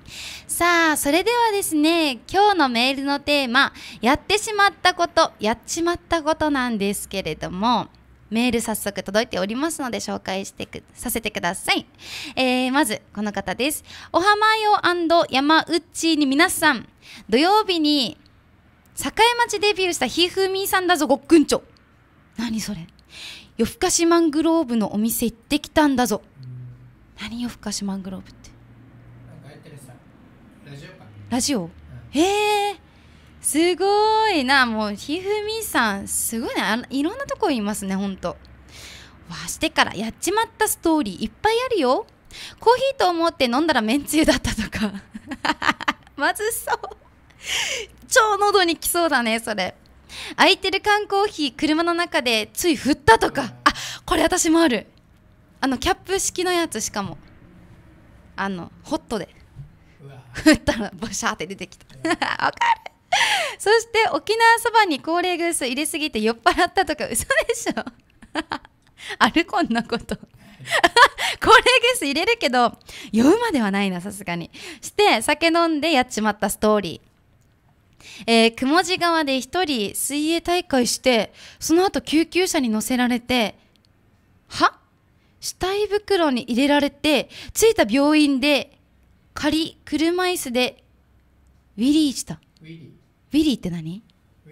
S1: さあ、それではですね、今日のメールのテーマ、やってしまったこと、やっちまったことなんですけれども、メール早速届いておりますので紹介させてください。まずこの方です。おはまよ&山内に皆さん、土曜日に栄町デビューしたひふみさんだぞごっくんちょ。何それ。夜更かしマングローブのお店行ってきたんだぞ。何夜更かしマングローブって。
S2: なんかやってるさ、ラジオか。
S1: ラジオ、すごいな。もうひふみさんすごいね。いろんなとこいますね、ほんと。わあ、してからやっちまったストーリーいっぱいあるよ。コーヒーと思って飲んだらめんつゆだったとかまずそう超喉にきそうだね、それ。空いてる缶コーヒー車の中でつい振ったとか。あ、これ私もある。キャップ式のやつ、しかもホットで振ったらボシャーって出てきたわかる。そして沖縄そばに高齢グース入れすぎて酔っ払ったとか。嘘でしょある、こんなこと高齢グース入れるけど酔うまではないな、さすがに。して酒飲んでやっちまったストーリー。雲地川で一人水泳大会して、その後救急車に乗せられて、死体袋に入れられて、着いた病院で車椅子でウィリーした。ウィリーって何？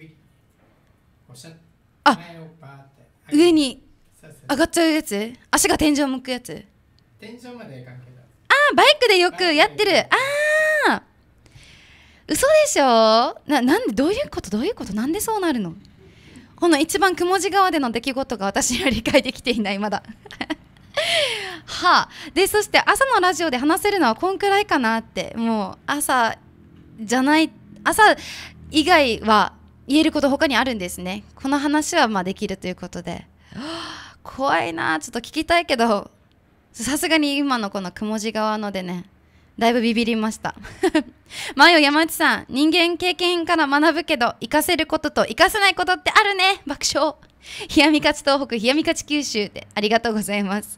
S1: あ、上に上がっちゃうやつ？足が天井向くやつ？
S2: 天井までいかんけど。
S1: バイクでよくやってる。嘘でしょ。なんで、どういうことなんでそうなるの。この一番雲地川での出来事が私には理解できていない、まだで、そして朝のラジオで話せるのはこんくらいかなって。もう朝以外は言えること他にあるんですね。この話はできるということで、怖いな。ちょっと聞きたいけど、さすがに今のこの雲地川のでね、だいぶビビりましたマヨ山内さん、人間経験から学ぶけど活かせることと活かせないことってあるね。爆笑。冷やみ勝ち東北、冷やみ勝ち九州でありがとうございます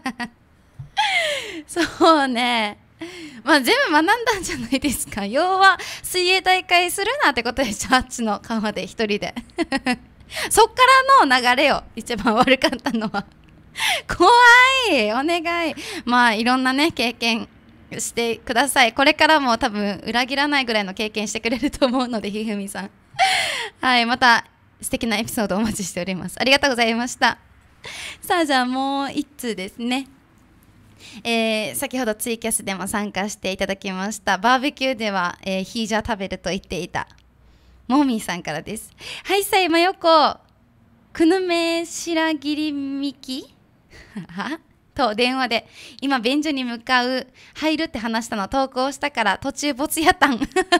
S1: そうね、全部学んだんじゃないですか。要は水泳大会するなってことでしょ、あっちの川で一人でそっからの流れよ、一番悪かったのは怖い、お願い。いろんなね経験してください。これからも多分裏切らないぐらいの経験してくれると思うので、ひふみさんはい、また素敵なエピソードをお待ちしております。ありがとうございました。さあ、じゃあもう一通ですね。先ほどツイキャスでも参加していただきました。バーベキューでは、ヒージャー食べると言っていたモーミーさんからです。はい、さいまよこくぬめ白切りみきと電話で今便所に入るって話したの投稿したから途中ボツやったんやっちま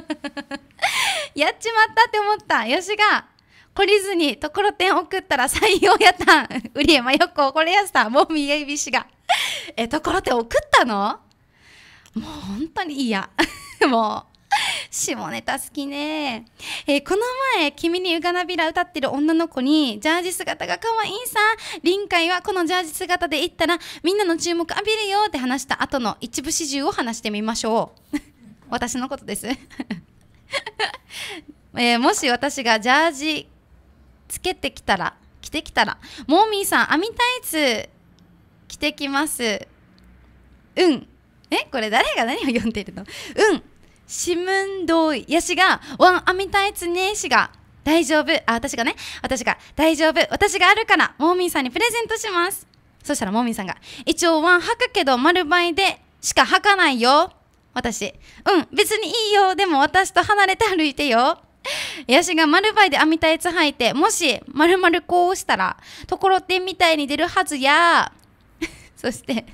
S1: ったって思った。よしが懲りずにところてん送ったら採用やったん。うりえまよここれやしたモーミーエイビシがところてん送ったの。もう本当に嫌もう下ネタ好きね。この前君にうがなびら歌ってる女の子にジャージ姿が可愛いさ、臨海はこのジャージ姿で行ったらみんなの注目浴びるよって話した後の一部始終を話してみましょう私のことですもし私がジャージ着てきたらモーミーさん網タイツ着てきます。これ誰が何を読んでるの。しむんどいやしがワン網タイツねえしが大丈夫。私が大丈夫、私があるからモーミーさんにプレゼントします。そしたらモーミーさんが一応ワン履くけど丸倍でしか履かないよ。私別にいいよ、でも私と離れて歩いてよ。やしが丸バイで網タイツ履いて、もし丸々こうしたらところてんみたいに出るはずやそして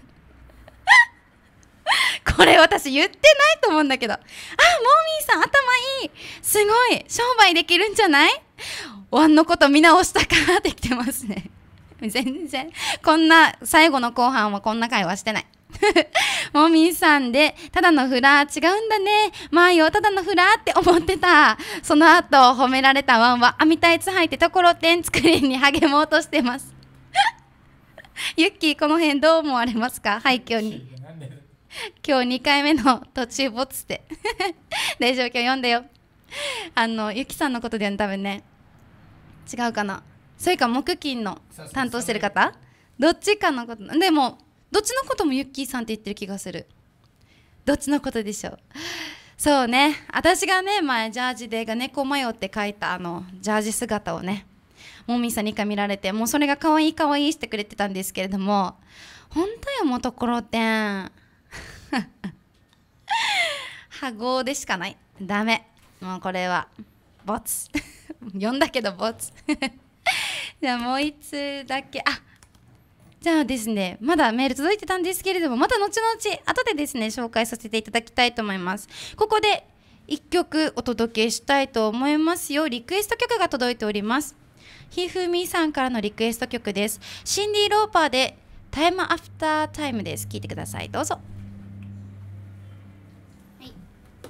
S1: これ私言ってないと思うんだけど、モーミーさん頭いい、すごい商売できるんじゃない。ワンのこと見直したかってきてますね全然こんな最後の後半はこんな会話してないモーミーさんでただのフラー違うんだね、よただのフラーって思ってた。その後褒められたワンは網タイツ履いてところてん作りに励もうとしてますユッキー、この辺どう思われますか。廃墟に今日2回目の途中ボツって大丈夫、今日読んだよ。ゆきさんのことだよね、多分ね。違うかな。それか木金の担当してる方、どっちかのこと。でもどっちのこともゆっきーさんって言ってる気がする。どっちのことでしょう。そうね、私がね前ジャージで猫迷って書いたジャージ姿をねもみさんにか見られて、もうそれが可愛い可愛いしてくれてたんですけれども、本当よもうところてんハゴでしかない。ダメ、もうこれはボツ読んだけどボツじゃあもう一つだけ、じゃあですね、まだメール届いてたんですけれども、また後々後でですね紹介させていただきたいと思います。ここで1曲お届けしたいと思いますよ。リクエスト曲が届いております。ひふみさんからのリクエスト曲です。シンディ・ローパーでタイムアフタータイムです。聴いてください、どうぞ。はい、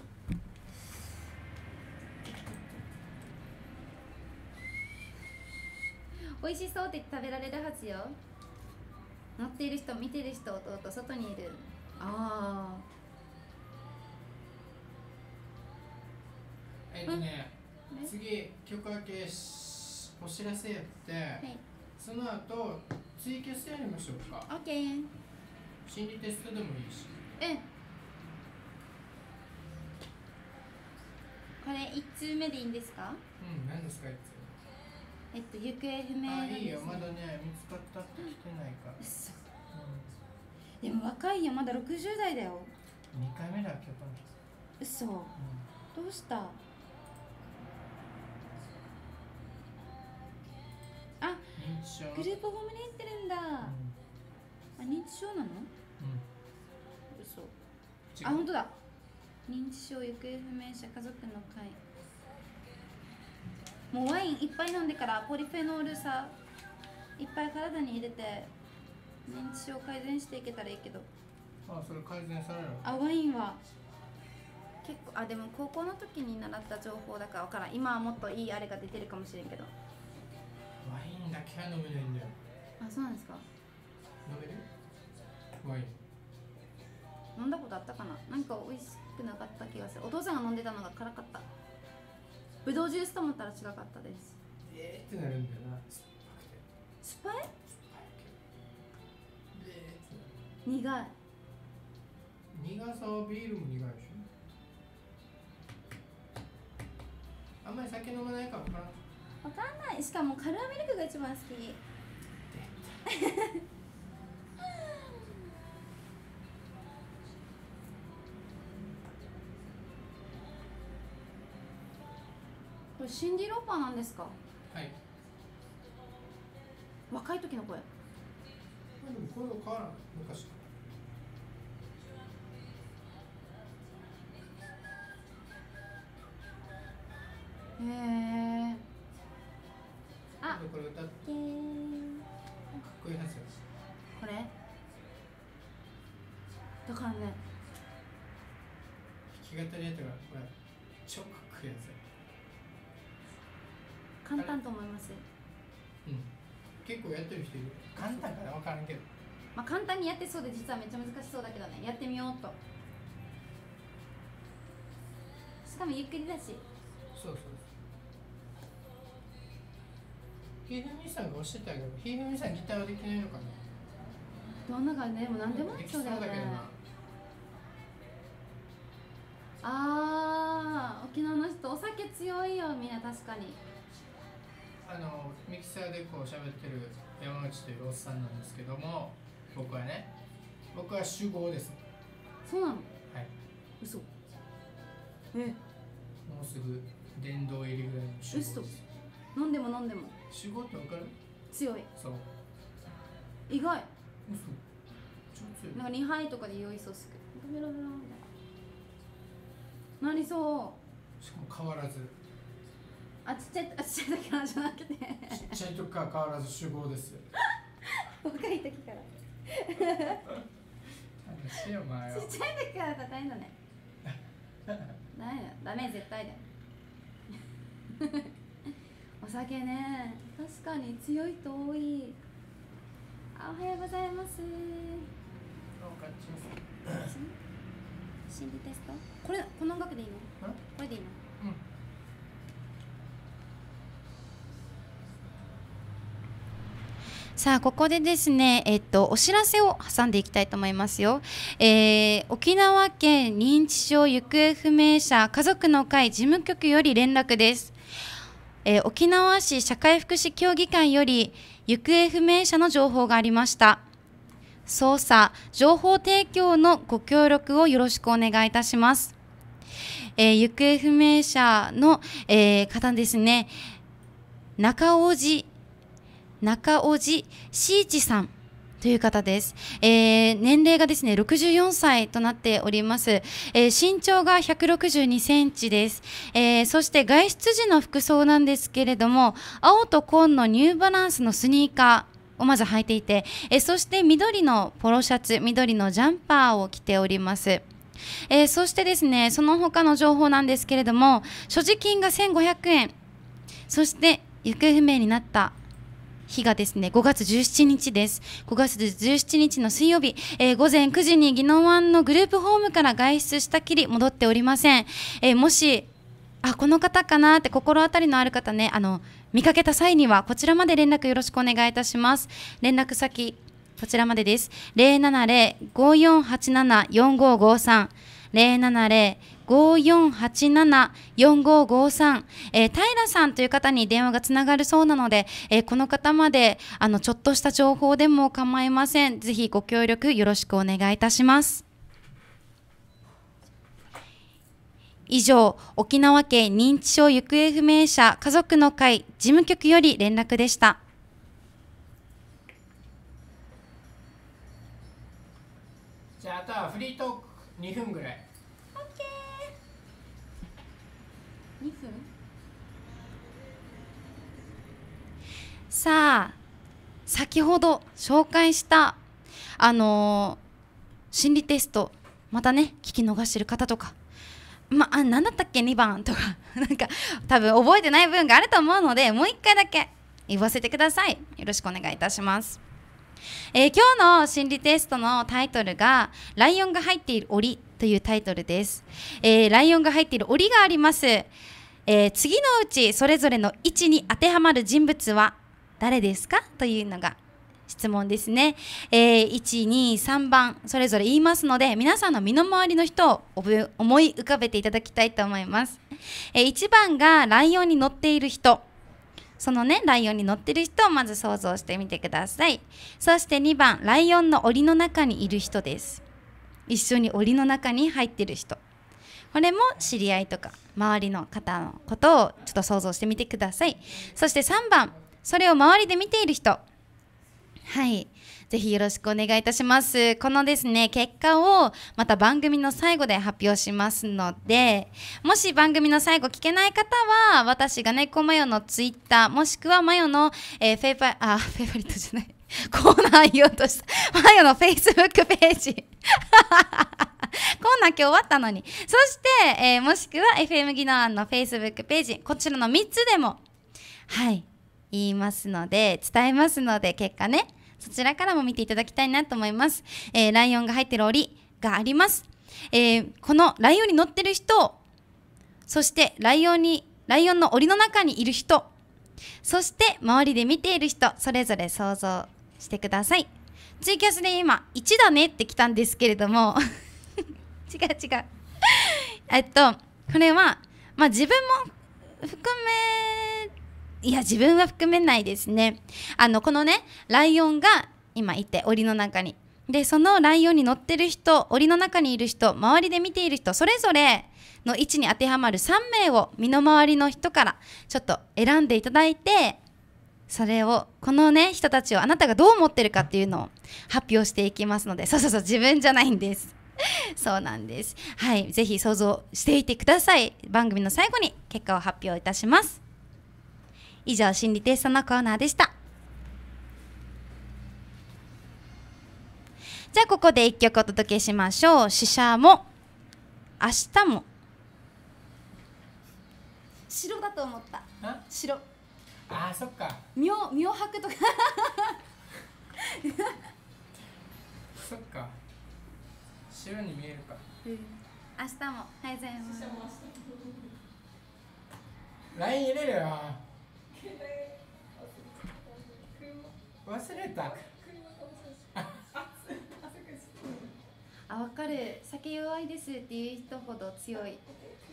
S1: 美味しそうって言って食べられるはずよ。乗っている人、見てる人、弟外にいる。
S2: 次曲明けお知らせやって、はい、その後ツイキャスやりましょうか。
S1: OK。
S2: 心理テストでもいいし。
S1: これ1通目でいいんですか？
S2: 何ですか1通？
S1: 行方不明なんですね。
S2: いいよ、まだね見つかったって来てないから。
S1: でも若いよ、まだ60代だよ。
S2: 2回目だけど。
S1: 嘘、どうした？
S2: 認知症。
S1: グループホームに行ってるんだ。認知症なの？嘘。本当だ。認知症行方不明者家族の会。もうワインいっぱい飲んでからポリフェノールさいっぱい体に入れて認知症改善していけたらいいけど。
S2: それ改善される？
S1: ワインは結構でも高校の時に習った情報だから分からん。今はもっといいあれが出てるかもしれんけど。
S2: ワインだけは飲めないんだよ。
S1: そうなんですか？
S2: 飲める？ワイン
S1: 飲んだことあったかな。なんか美味しくなかった気がする。お父さんが飲んでたのが辛かった。ぶどうジュースと思ったら違かったです。
S2: ってなるんだよな。
S1: 酸っぱい？苦い。
S2: 苦さはビールも苦いでしょ。あんまり酒飲まないから分から
S1: んない。しかもカルアミルクが一番好き。これシンディ・ローパーなんですか？
S2: はい。
S1: 若い時の声。
S2: でも声は変わらない昔。
S1: へえ。
S2: これ歌ってかっこいいはずよ。
S1: これだからね、
S2: 弾き語りやったからこれ超かっこいいやつよ。
S1: 簡単と思います。
S2: 結構やってる人いる。簡単かな分からんけど、
S1: 簡単にやってそうで実はめっちゃ難しそうだけどね。やってみようと。しかもゆっくりだし。
S2: そう。ひふみさんが教えてあげる。ひふみさんギターはできないのかな。
S1: どんな感じでも何でもできそうだよね。沖縄の人お酒強いよみんな。確かに
S2: ミキサーでこう喋ってる山内というおっさんなんですけども、僕は酒豪です。
S1: そうなの？
S2: はい。
S1: 嘘。
S2: もうすぐ殿堂入りぐらいの酒豪です。
S1: 飲んでも
S2: 酒豪って分かる？
S1: 強い。
S2: そう。
S1: 意外。
S2: 嘘。超強い。
S1: なんか2杯とかで酔いそうすく。ベロベロみたいな。何そう。
S2: しかも変わらず。
S1: ちっちゃい時からじゃなくて。ちっ
S2: ちゃい時から変わらず酒豪ですよ。
S1: 若い時から。
S2: 話よ前は。
S1: ちっちゃい時から硬いんだね。ダメ絶対だよ。お酒ね、確かに強い人多い。おはようございます。 心理テストこの音楽でいいの？これでいいの？さあここでですね、お知らせを挟んでいきたいと思いますよ。沖縄県認知症行方不明者家族の会事務局より連絡です。沖縄市社会福祉協議会より行方不明者の情報がありました。捜査、情報提供のご協力をよろしくお願いいたします。行方不明者の、方ですね、中尾路しいちさんという方です。年齢がですね64歳となっております。身長が162センチです。そして外出時の服装なんですけれども、青と紺のニューバランスのスニーカーをまず履いていて、そして緑のポロシャツ、緑のジャンパーを着ております。そしてですね、その他の情報なんですけれども、所持金が1500円、そして行方不明になった日がですね5月17日です。5月17日の水曜日、午前9時に宜野湾のグループホームから外出したきり戻っておりません。もしこの方かなって心当たりのある方ね、見かけた際にはこちらまで連絡よろしくお願いいたします。連絡先こちらまでです。070-5487-4553 070-5487-4553、平さんという方に電話がつながるそうなので、この方までちょっとした情報でも構いません。ぜひご協力よろしくお願いいたします。以上、沖縄県認知症行方不明者家族の会事務局より連絡でした。
S2: じゃあ、あとはフリートーク2分ぐらい。
S1: オッケー。2分。さあ、先ほど紹介した心理テスト、またね聞き逃してる方とか、何だったっけ2番とかなんか多分覚えてない部分があると思うので、もう一回だけ言わせてください。よろしくお願いいたします。今日の心理テストのタイトルがライオンが入っている檻というタイトルです。ライオンが入っている檻があります。次のうちそれぞれの位置に当てはまる人物は誰ですかというのが質問ですね。1、2、3番それぞれ言いますので、皆さんの身の回りの人を思い浮かべていただきたいと思います。1番がライオンに乗っている人、そのねライオンに乗っている人をまず想像してみてください。そして2番、ライオンの檻の中にいる人です。一緒に檻の中に入っている人、これも知り合いとか周りの方のことをちょっと想像してみてください。そして3番、それを周りで見ている人、はい、ぜひよろしくお願いいたします。このですね結果をまた番組の最後で発表しますので、もし番組の最後聞けない方は私がねマヨのツイッターもしくはマヨの、フェイバリットじゃないコーナー言おうとしたマヨのフェイスブックページコーナー今日終わったのに、そして、もしくは FM 宜野湾のフェイスブックページ、こちらの3つでもはい言いますので、伝えますので、結果ねそちらからも見ていただきたいなと思います。ライオンが入ってる檻があります。このライオンに乗ってる人、そしてライオンの檻の中にいる人、そして周りで見ている人、それぞれ想像してください。ツイキャスで今1だねって来たんですけれども違うこれは自分も含め、自分は含めないですね。このねライオンが今いて檻の中にで、そのライオンに乗ってる人、檻の中にいる人、周りで見ている人、それぞれの位置に当てはまる3名を身の回りの人からちょっと選んでいただいて、それをこのね人たちをあなたがどう思ってるかっていうのを発表していきますので、そう自分じゃないんですそうなんです。はい、ぜひ想像していてください。番組の最後に結果を発表いたします。以上、心理テストのコーナーでした。じゃあここで1曲お届けしましょう。死者も明日も。白だと思った。白。
S2: そっか。
S1: 明白とか
S2: そっか。 白に見えるか。
S1: 明日もはい全部
S2: LINE 入れるよ。忘れた。
S1: あ、わかる。酒弱いですっていう人ほど強い。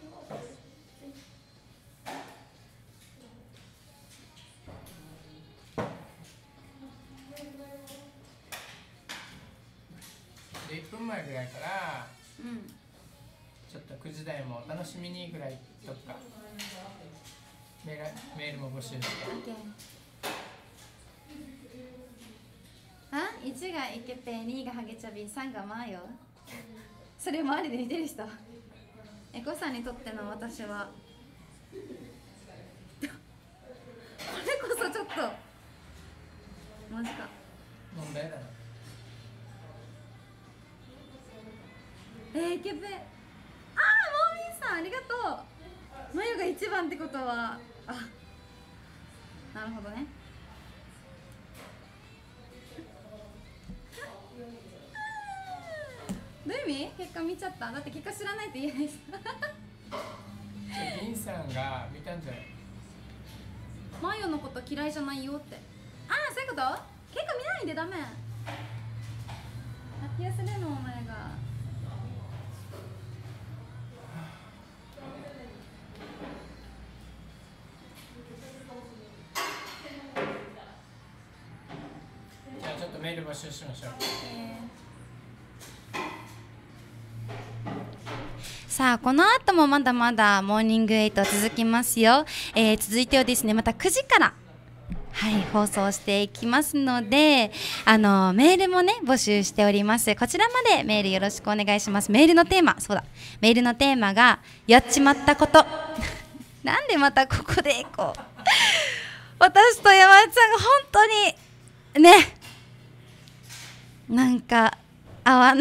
S2: で1分前ぐらいから
S1: うん。
S2: ちょっと9時台もお楽しみにぐらいとかメールも募集して。
S1: オッケー。あ、1がイケペン、2がハゲチャビ、3がマーよ。それ周りで見てる人。エコさんにとっての私はこれこそちょっとマジか。
S2: 問題だな。
S1: イケペン。あー、モーミンさんありがとう。マヨが1番ってことは、あ、なるほどね。どういう意味？結果見ちゃった。だって結果知らないと言えないし。
S2: 銀さんが見たんじゃない？
S1: マヨのこと嫌いじゃないよって。ああ、そういうこと？結果見ないでダメ。泣きやすれのお前が。
S2: じゃあちょっとメール募集しましょう。
S1: さあこの後もまだまだモーニング8続きますよ。続いてはですね、また9時からはい放送していきますので、メールもね募集しております。こちらまでメールよろしくお願いします。メールのテーマ、そうだ、メールのテーマがやっちまったことなんでまたここでこう私と山内さんが本当にね、なんか合わない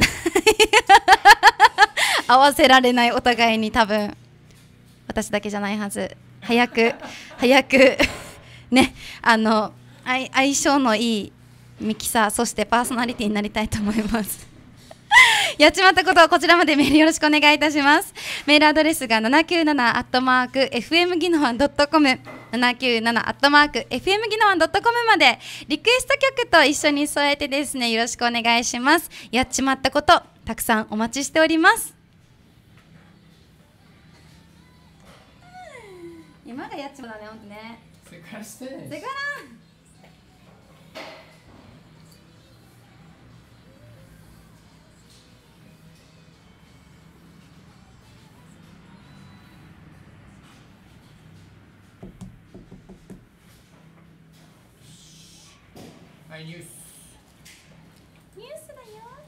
S1: 合わせられない、お互いに多分私だけじゃないはず。早くね、相性のいいミキサー、そしてパーソナリティになりたいと思いますやっちまったことはこちらまでメールよろしくお願いいたします。メールアドレスが 797@fm ギノワン .com 797@fm ギノワン .com までリクエスト曲と一緒に添えてですね、よろしくお願いします。やっちまったことたくさんお待ちしております。今がやっちまだね、ほんとね。
S2: それからしてね。
S1: それから
S2: はい、ニュース
S1: ニュースだよ。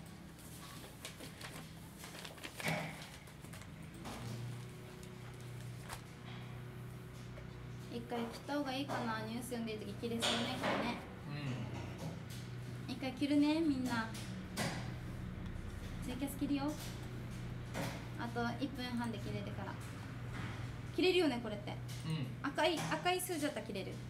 S1: 一回切った方がいいかな。ニュース読んでる時切れそうないからね。一回切るね、みんな。ツイキャス切るよ。あと1分半で切れるから。切れるよね、これって。赤い数字だったら切れる。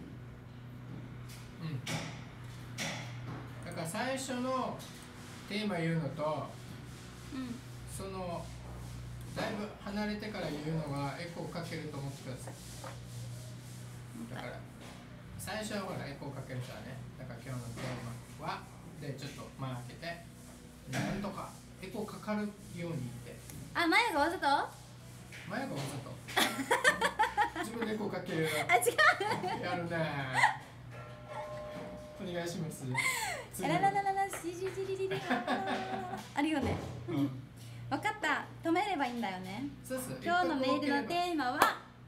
S2: だから最初のテーマ言うのと、そのだいぶ離れてから言うのがエコーかけると思ってください。だから最初はほらエコーかけるからね。だから今日のテーマはでちょっと間開けてなんとかエコーかかるように言って。
S1: あ、前がわざと？
S2: 前がわざと自分でエコーかける。
S1: あ、違う
S2: やるね。お願いします。
S1: あららららら、しじじりりりあるよね。わかった。止めればいいんだよね。
S2: そうそう。
S1: 今日のメールのテーマは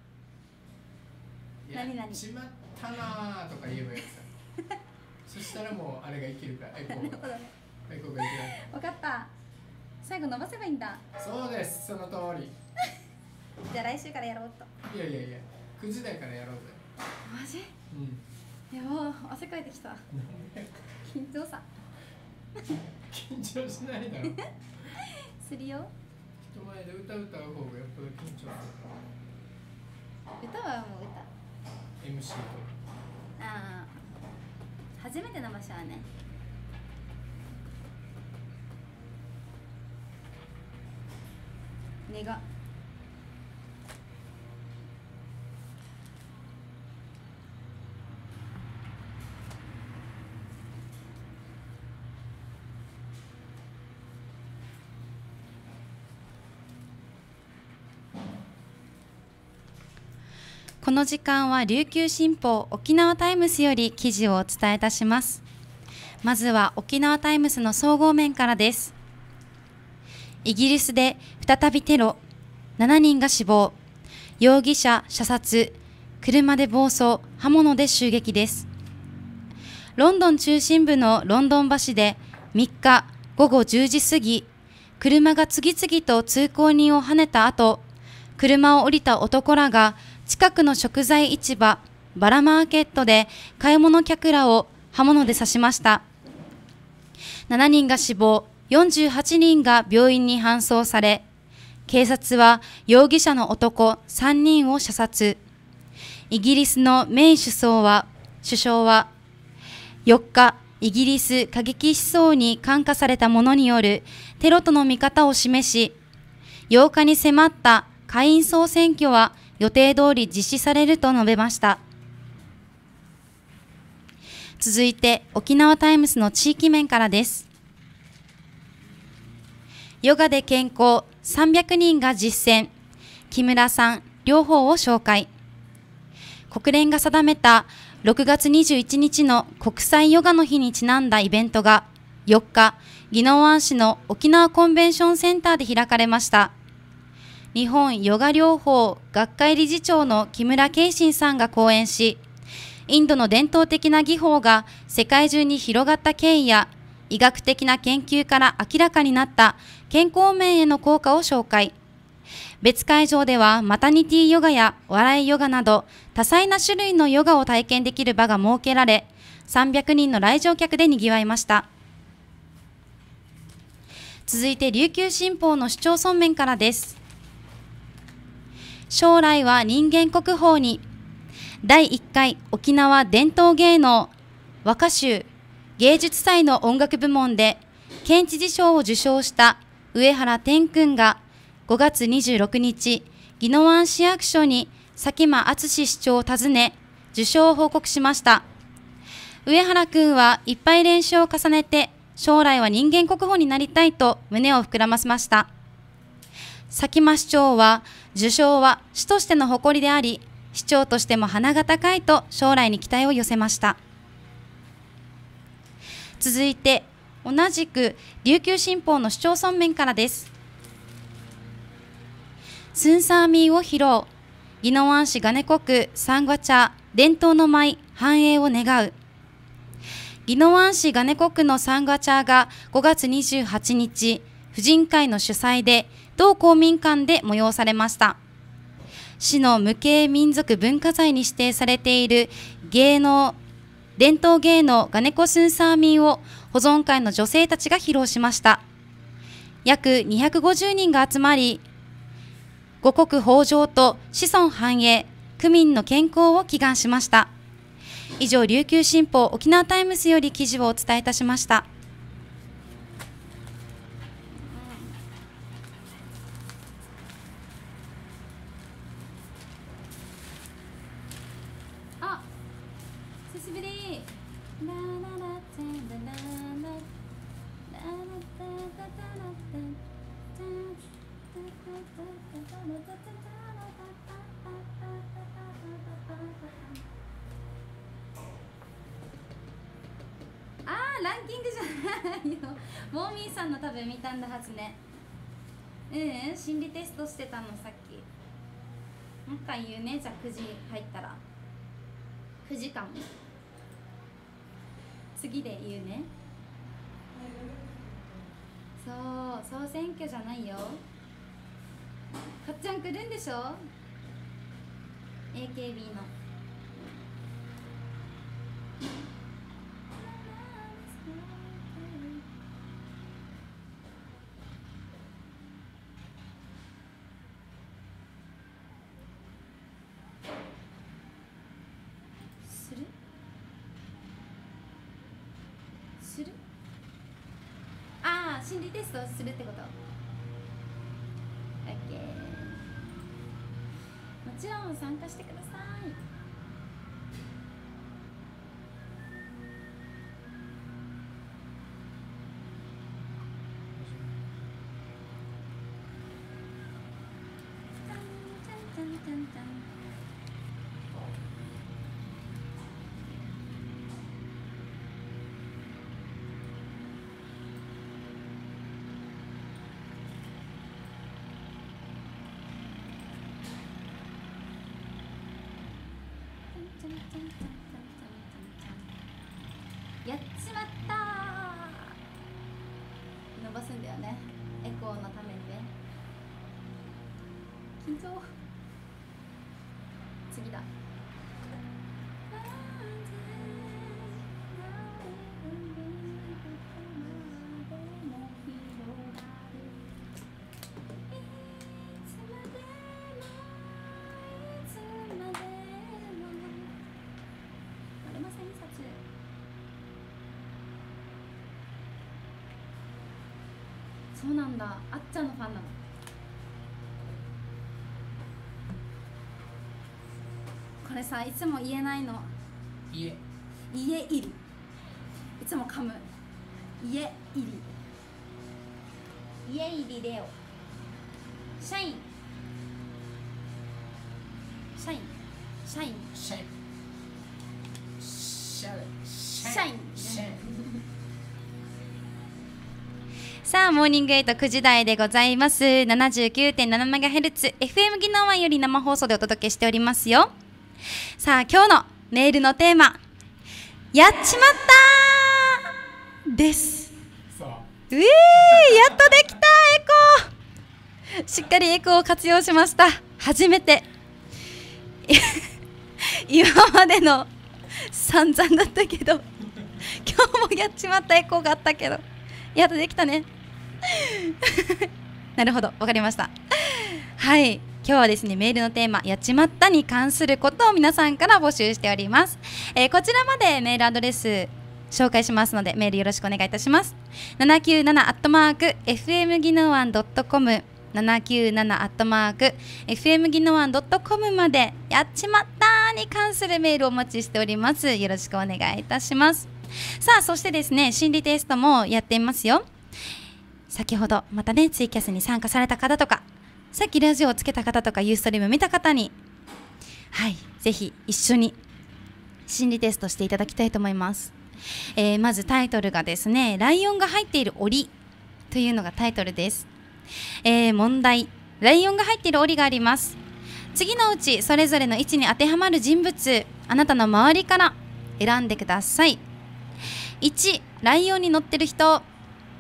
S1: 何々。
S2: やっちまったなーとか言えばいいさ。そしたらもうあれが生きるからエコーが。エコーが生きる。
S1: わかった。最後伸ばせばいいんだ。
S2: そうです。その通り。
S1: じゃあ来週からやろうと。
S2: いや9時台からやろうぜ。
S1: マジ？いやもう汗かいてきた。緊張さ。
S2: 緊張しないだろ。
S1: するよ。
S2: 人前で歌う方がよっぽど緊張する。
S1: 歌はもう歌。
S2: MC と。
S1: ああ。初めての場所はね。 根が。この時間は琉球新報沖縄タイムスより記事をお伝えいたします。まずは沖縄タイムスの総合面からです。イギリスで再びテロ、7人が死亡、容疑者射殺、車で暴走、刃物で襲撃です。ロンドン中心部のロンドン橋で3日午後10時過ぎ、車が次々と通行人をはねた後、車を降りた男らが近くの食材市場バラマーケットで買い物客らを刃物で刺しました。7人が死亡、48人が病院に搬送され、警察は容疑者の男3人を射殺。イギリスのメイ首相は4日、イギリス過激思想に感化された者によるテロとの見方を示し、8日に迫った下院総選挙は予定通り実施されると述べました。続いて沖縄タイムスの地域面からです。ヨガで健康300人が実践、木村さん両方を紹介。国連が定めた6月21日の国際ヨガの日にちなんだイベントが4日、宜野湾市の沖縄コンベンションセンターで開かれました。日本ヨガ療法学会理事長の木村慶信さんが講演し、インドの伝統的な技法が世界中に広がった経緯や、医学的な研究から明らかになった健康面への効果を紹介。別会場ではマタニティヨガや笑いヨガなど多彩な種類のヨガを体験できる場が設けられ、300人の来場客で賑わいました。続いて琉球新報の市町村面からです。将来は人間国宝に。第1回沖縄伝統芸能和歌集芸術祭の音楽部門で県知事賞を受賞した上原天君が5月26日、宜野湾市役所に佐喜眞敦市長を訪ね、受賞を報告しました。上原君はいっぱい練習を重ねて、将来は人間国宝になりたいと胸を膨らませました。佐喜眞市長は、受賞は市としての誇りであり、市長としても鼻が高いと将来に期待を寄せました。続いて、同じく琉球新報の市町村面からです。スンサーミーを披露。宜野湾市金子区サンガチャ伝統の舞繁栄を願う。宜野湾市金子区のサンガチャが5月28日、婦人会の主催で同公民館で催されました。市の無形民族文化財に指定されている伝統芸能金子スンサーミーを保存会の女性たちが披露しました。約250人が集まり、五穀豊穣と子孫繁栄、区民の健康を祈願しました。以上、琉球新報沖縄タイムスより記事をお伝えいたしました。あ、久しぶり。ランキングじゃないよ。モーミーさんの多分見たんだはずね。心理テストしてたのさっき。もう一回言うね。じゃあ9時入ったら9時かも。次で言うね。そう総選挙じゃないよ。かっちゃん来るんでしょ AKB の。するああ、心理テストするってこと。 もちろん参加してください。やっちまったー。伸ばすんだよね、エコーのためにね。緊張。次だ。そうなんだ、あっちゃんのファンなの。これさ、いつも言えないの。家入り、いつも噛む。家入り、家入りレオ、社員、社員、社員、社員、社員。さあ、モーニング8 9時台でございます。 79.7MHz FM 技能湾より生放送でお届けしておりますよ。さあ、今日のメールのテーマ、やっちまったーです。やっとできたエコー。しっかりエコーを活用しました。初めて今までの散々だったけど今日もやっちまったエコーがあったけど、やっとできたねなるほど、わかりました。はい、今日はですね、メールのテーマ、やっちまったに関することを皆さんから募集しております。こちらまでメールアドレス紹介しますので、メールよろしくお願いいたします。797@fm技能湾.com、 797@fm技能湾.com まで、やっちまったに関するメールをお待ちしております。よろしくお願いいたします。さあ、そしてですね、心理テストもやっていますよ。先ほどまたね、ツイキャスに参加された方とか、さっきラジオをつけた方とか、ユーストリーム見た方に、はい、ぜひ一緒に心理テストしていただきたいと思います。まずタイトルがですね、ライオンが入っている檻というのがタイトルです。問題、ライオンが入っている檻があります。次のうちそれぞれの位置に当てはまる人物、あなたの周りから選んでください。1、ライオンに乗ってる人、はい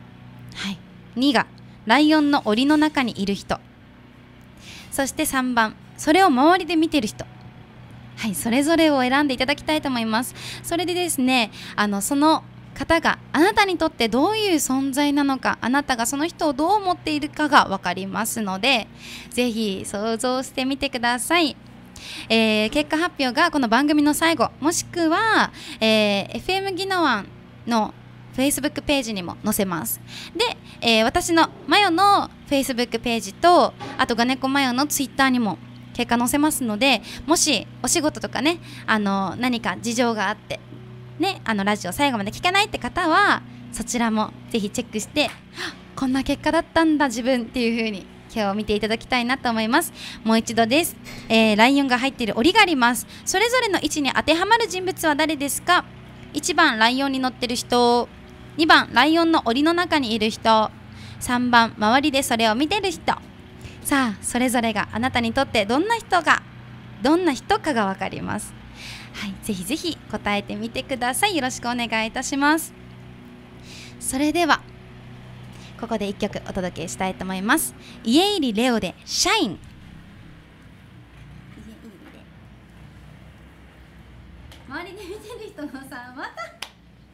S1: 、2がライオンの檻の中にいる人、そして3番、それを周りで見てる人、はい、それぞれを選んでいただきたいと思います。それでですね、その方があなたにとってどういう存在なのか、あなたがその人をどう思っているかが分かりますので、ぜひ想像してみてください。結果発表がこの番組の最後、もしくは、FM 技能湾の Facebook ページにも載せます。で、私のマヨの Facebook ページと、あとガネコマヨの Twitter にも結果載せますので、もしお仕事とかね、何か事情があってね、ラジオ最後まで聞けないって方は、そちらもぜひチェックして、こんな結果だったんだ自分っていう風に今日見ていただきたいなと思います。もう一度です。ライオンが入っている檻があります。それぞれの位置に当てはまる人物は誰ですか？ 1 番ライオンに乗ってる人、2番ライオンの檻の中にいる人、3番周りでそれを見てる人。さあ、それぞれがあなたにとってどんな人かが分かります。はい、ぜひぜひ答えてみてください。よろしくお願いいたします。それではここで1曲お届けしたいと思います。家入りレオでシャイン。周りで見てる人のさ、また違う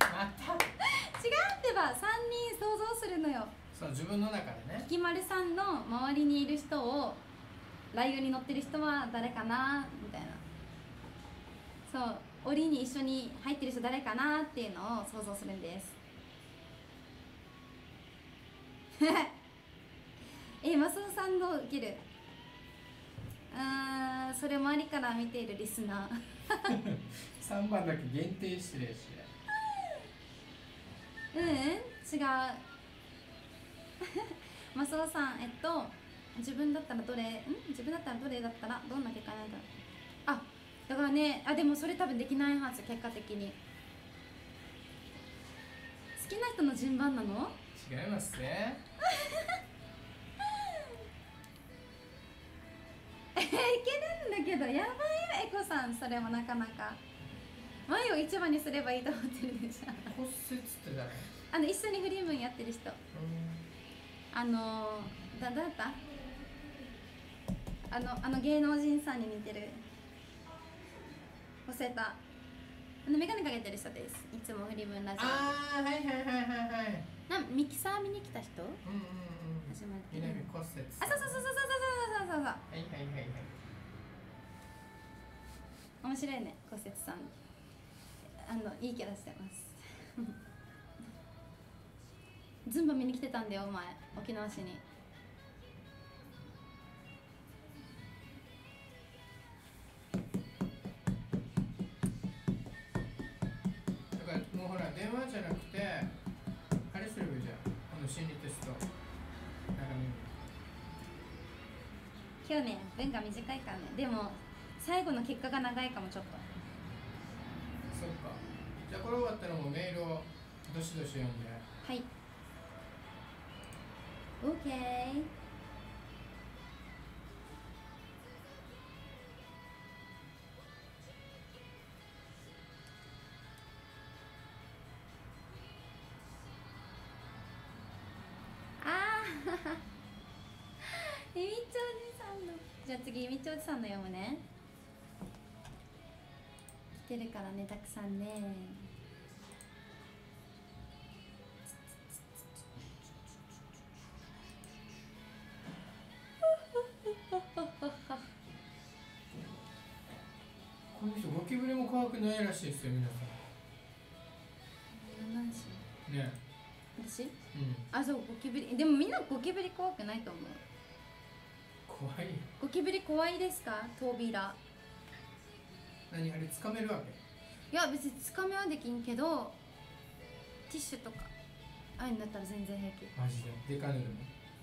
S1: ってば、3人想像するのよ。
S2: そう、自分の中でね。
S1: きまるさんの周りにいる人を、ライオンに乗ってる人は誰かなみたいな、そう、檻に一緒に入ってる人誰かなっていうのを想像するんですマスオさんの受ける。それもありから見ているリスナー。
S2: 3番だけ限定してるし。
S1: 違う。マスオさん、自分だったらどれだったらどんな結果になるか。だからね、でもそれ多分できないはず、結果的に。好きな人の順番なの？
S2: 違いますね。
S1: いけるんだけど、やばいよ、エコさん、それもなかなか。前を一番にすればいいと思ってるでしょ。
S2: 骨折って誰？
S1: 一緒にフリームやってる人。誰だった芸能人さんに似てる。忘れた。メガネかけてる人です。いつもフリームラジオ。
S2: はい。
S1: ミキサー見に来た人？始まって。
S2: 南骨折。
S1: そう。はい。面白いね、骨折さん。いいキャラしてます。ズンバ見に来てたんだよ、お前、沖縄市に。
S2: だからもうほら、電話じゃなくてあれすればいいじゃん、心理テスト。
S1: 今日ね、文が短いからね。でも最後の結果が長いかも、ちょっと。
S2: そっか。じゃあこれ終わったらもうメールをどしどし読んで。
S1: はい。OK。みみっちおじさんの。じゃあ次、みみっちおじさんの読むね。来てるからね、たくさんね。
S2: この人ゴキブリも怖くないらしいですよ、皆さん。
S1: 何し
S2: ね。
S1: 私？そう、ゴキブリ。でもみんなゴキブリ怖くないと思う。
S2: 怖い。
S1: ゴキブリ怖いですか？扉。
S2: 何あれ掴めるわけ？
S1: いや、別に掴めはできんけど、ティッシュとかああいうのだったら全然平気。
S2: マジで？でかぬるの？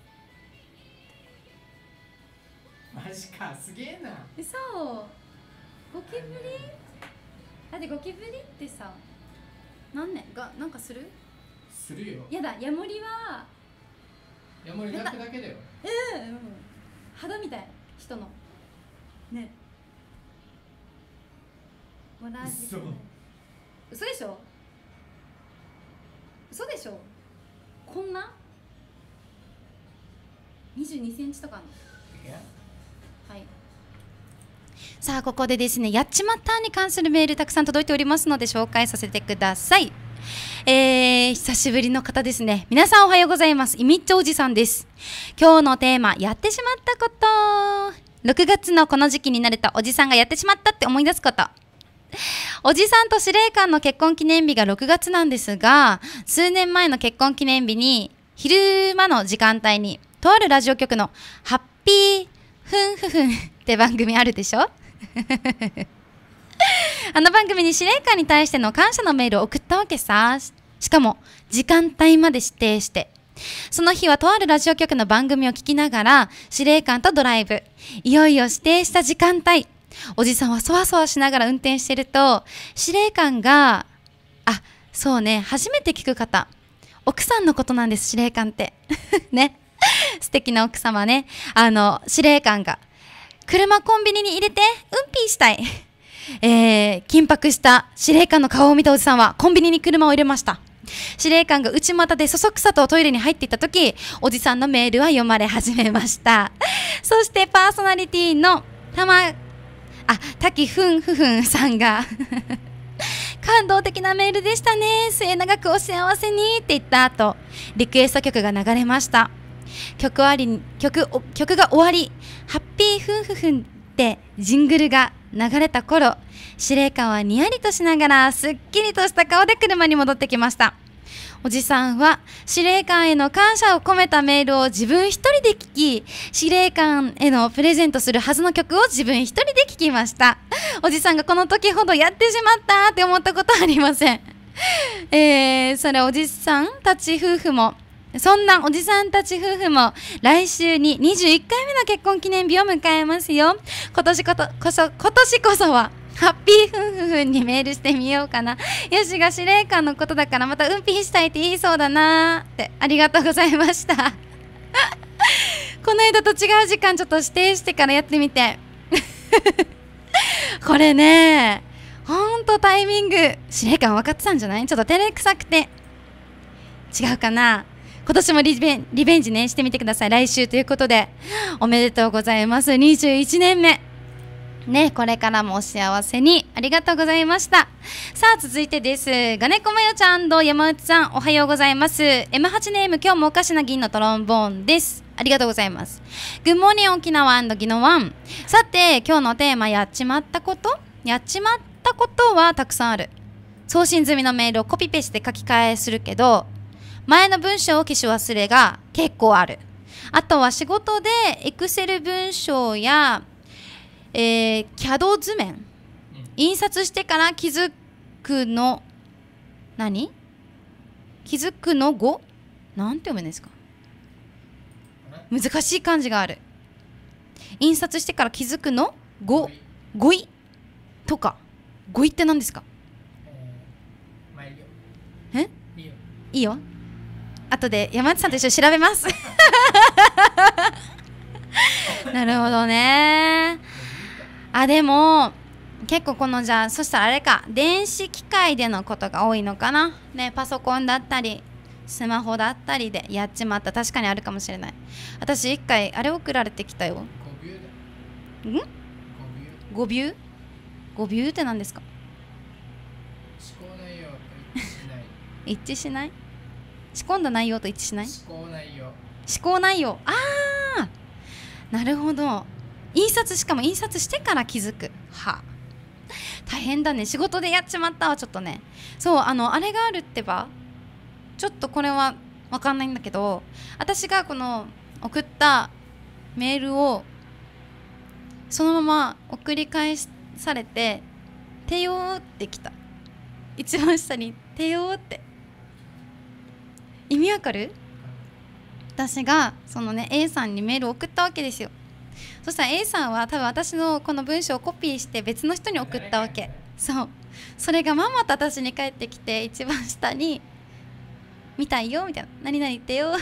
S2: マジか、すげえな。
S1: そう。ゴキブリ？だってゴキブリってさ、なんかする？
S2: するよ。
S1: やだ、ヤモリは。
S2: ヤモリ抱くだけだよ。
S1: 肌みたい、人の。ね。もらじ。嘘でしょ？嘘でしょ？こんな22センチとかの。はい。さあ、ここでですね、やっちまったに関するメールたくさん届いておりますので紹介させてください。久しぶりの方ですね。皆さんおはようございます。いみっちおじさんです。今日のテーマ、やってしまったこと。6月のこの時期になるとおじさんがやってしまったって思い出すこと。おじさんと司令官の結婚記念日が6月なんですが、数年前の結婚記念日に昼間の時間帯にとあるラジオ局のハッピーふんふふんって番組あるでしょあの番組に司令官に対しての感謝のメールを送ったわけさ。しかも時間帯まで指定して、その日はとあるラジオ局の番組を聞きながら司令官とドライブ。いよいよ指定した時間帯、おじさんはそわそわしながら運転してると、司令官が、そうね、初めて聞く方、奥さんのことなんです、司令官ってね、素敵な奥様ね。司令官が車コンビニに入れて運ピーしたい緊迫した司令官の顔を見たおじさんはコンビニに車を入れました。司令官が内股でそそくさとトイレに入っていった時、おじさんのメールは読まれ始めました。そしてパーソナリティの滝ふんふふんさんが感動的なメールでしたね、末永くお幸せにって言った後、リクエスト曲が流れました。曲が終わり、ハッピーふんふふんってジングルが流れた頃、司令官はにやりとしながらすっきりとした顔で車に戻ってきました。 おじさんは司令官への感謝を込めたメールを自分一人で聞き、司令官へのプレゼントするはずの曲を自分一人で聞きました。おじさんがこの時ほどやってしまったって思ったことはありません。それおじさんたち夫婦も、そんなおじさんたち夫婦も来週に21回目の結婚記念日を迎えますよ。今年こそはハッピー夫婦にメールしてみようかな。よしが司令官のことだからまた運ピーしたいって言いそうだなって。ありがとうございましたこの間と違う時間ちょっと指定してからやってみてこれね、ほんとタイミング司令官分かってたんじゃない？ちょっと照れくさくて。違うかな。今年もリベンジねしてみてください。来週ということでおめでとうございます。21年目ね、これからもお幸せに。ありがとうございました。さあ続いてです。ガネコマヨちゃん山内さん、おはようございます。 M8 ネーム、今日もおかしな銀のトロンボーンです。ありがとうございます。グッモーニン沖縄ギノワン。さて今日のテーマ、やっちまったことはたくさんある。送信済みのメールをコピペして書き換えするけど、前の文章を消し忘れが結構ある。あとは仕事でエクセル文章やCAD 図面印刷してから気づくの語なんて読むんですか？難しい漢字がある。印刷してから気づくの語彙とか。語彙って何ですか？いいよ、後で山内さんと一緒に調べますなるほどね。でも結構じゃあそしたらあれか、電子機械でのことが多いのかなね。パソコンだったりスマホだったりでやっちまった。確かにあるかもしれない。私一回あれ送られてきたよ。語ビューって何ですか？
S2: 思考内容と一致しない
S1: 一致しない？仕込んだ内容と一致しない？
S2: 思
S1: 考内容。なるほど。しかも印刷してから気づく。大変だね。仕事でやっちまったわ。ちょっとね、そうあれがあるってば、ちょっとこれは分かんないんだけど、私がこの送ったメールをそのまま送り返されて、てよーってきた。一番下にてよーって。意味わかる？私がA さんにメールを送ったわけですよ。そしたら A さんは多分私のこの文章をコピーして別の人に送ったわけ。それがままと私に返ってきて、一番下に見たいよみたいな、何々言ってよ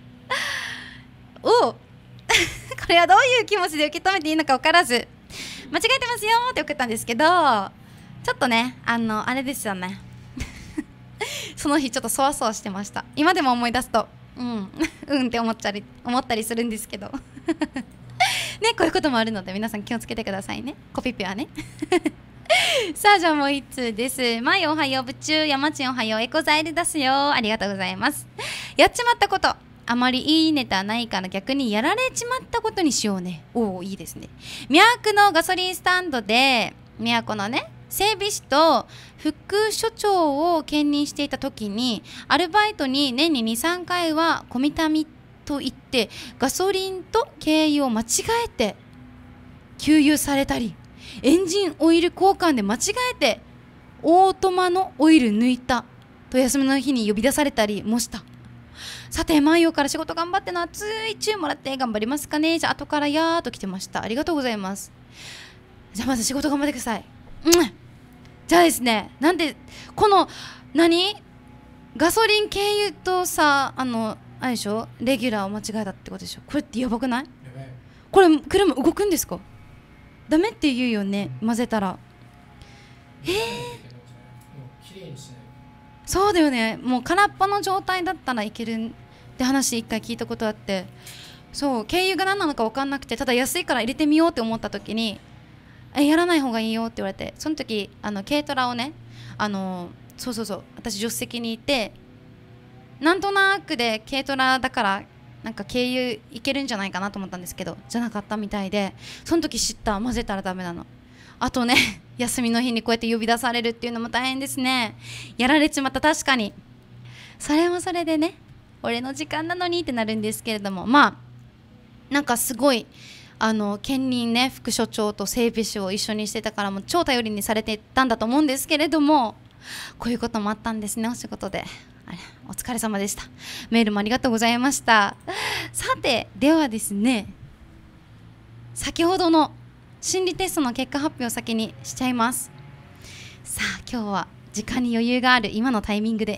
S1: これはどういう気持ちで受け止めていいのか分からず、間違えてますよって送ったんですけど、ちょっとねあれですよねその日ちょっとそわそわしてました。今でも思い出すとって思ったりするんですけどね、こういうこともあるので皆さん気をつけてくださいね。コピペはねさあじゃあもう一通です。まいおはよう、ぶちゅう、山ちんおはよう、エコザイル出すよ。ありがとうございます。やっちまったこと、あまりいいネタないから逆にやられちまったことにしようね。いいですね。宮古のガソリンスタンドで宮古のね整備士と副所長を兼任していた時に、アルバイトに年に 2,3 回は込みたみと言ってガソリンと軽油を間違えて給油されたり、エンジンオイル交換で間違えてオートマのオイル抜いたと休みの日に呼び出されたりもした。さて万葉から仕事頑張っての熱い注もらって頑張りますかね。じゃあ後からやーと来てました。ありがとうございます。じゃあまず仕事頑張ってください。じゃあですね、なんでこのガソリン軽油とさ、あれでしょ、レギュラーを間違えたってことでしょ。これってやばくない？これ車動くんですか？ダメって言うよね、混ぜたら。そうだよね。もう空っぽの状態だったらいけるって話一回聞いたことあって、そう軽油が何なのか分かんなくて、ただ安いから入れてみようって思った時にやらない方がいいよって言われて、その時軽トラをね、そう私助手席にいて、なんとなくで軽トラだからなんか軽油いけるんじゃないかなと思ったんですけど、じゃなかったみたいで、その時知った。混ぜたらダメなの。あとね休みの日にこうやって呼び出されるっていうのも大変ですね。やられちまった。確かにそれもそれでね、俺の時間なのにってなるんですけれども、まあなんかすごい兼任ね、副所長と整備士を一緒にしてたから、もう超頼りにされてたんだと思うんですけれども、こういうこともあったんですね、お仕事で。あれ、お疲れ様でした。メールもありがとうございました。さて、ではですね、先ほどの心理テストの結果発表を先にしちゃいます。さあ、今日は時間に余裕がある今のタイミングで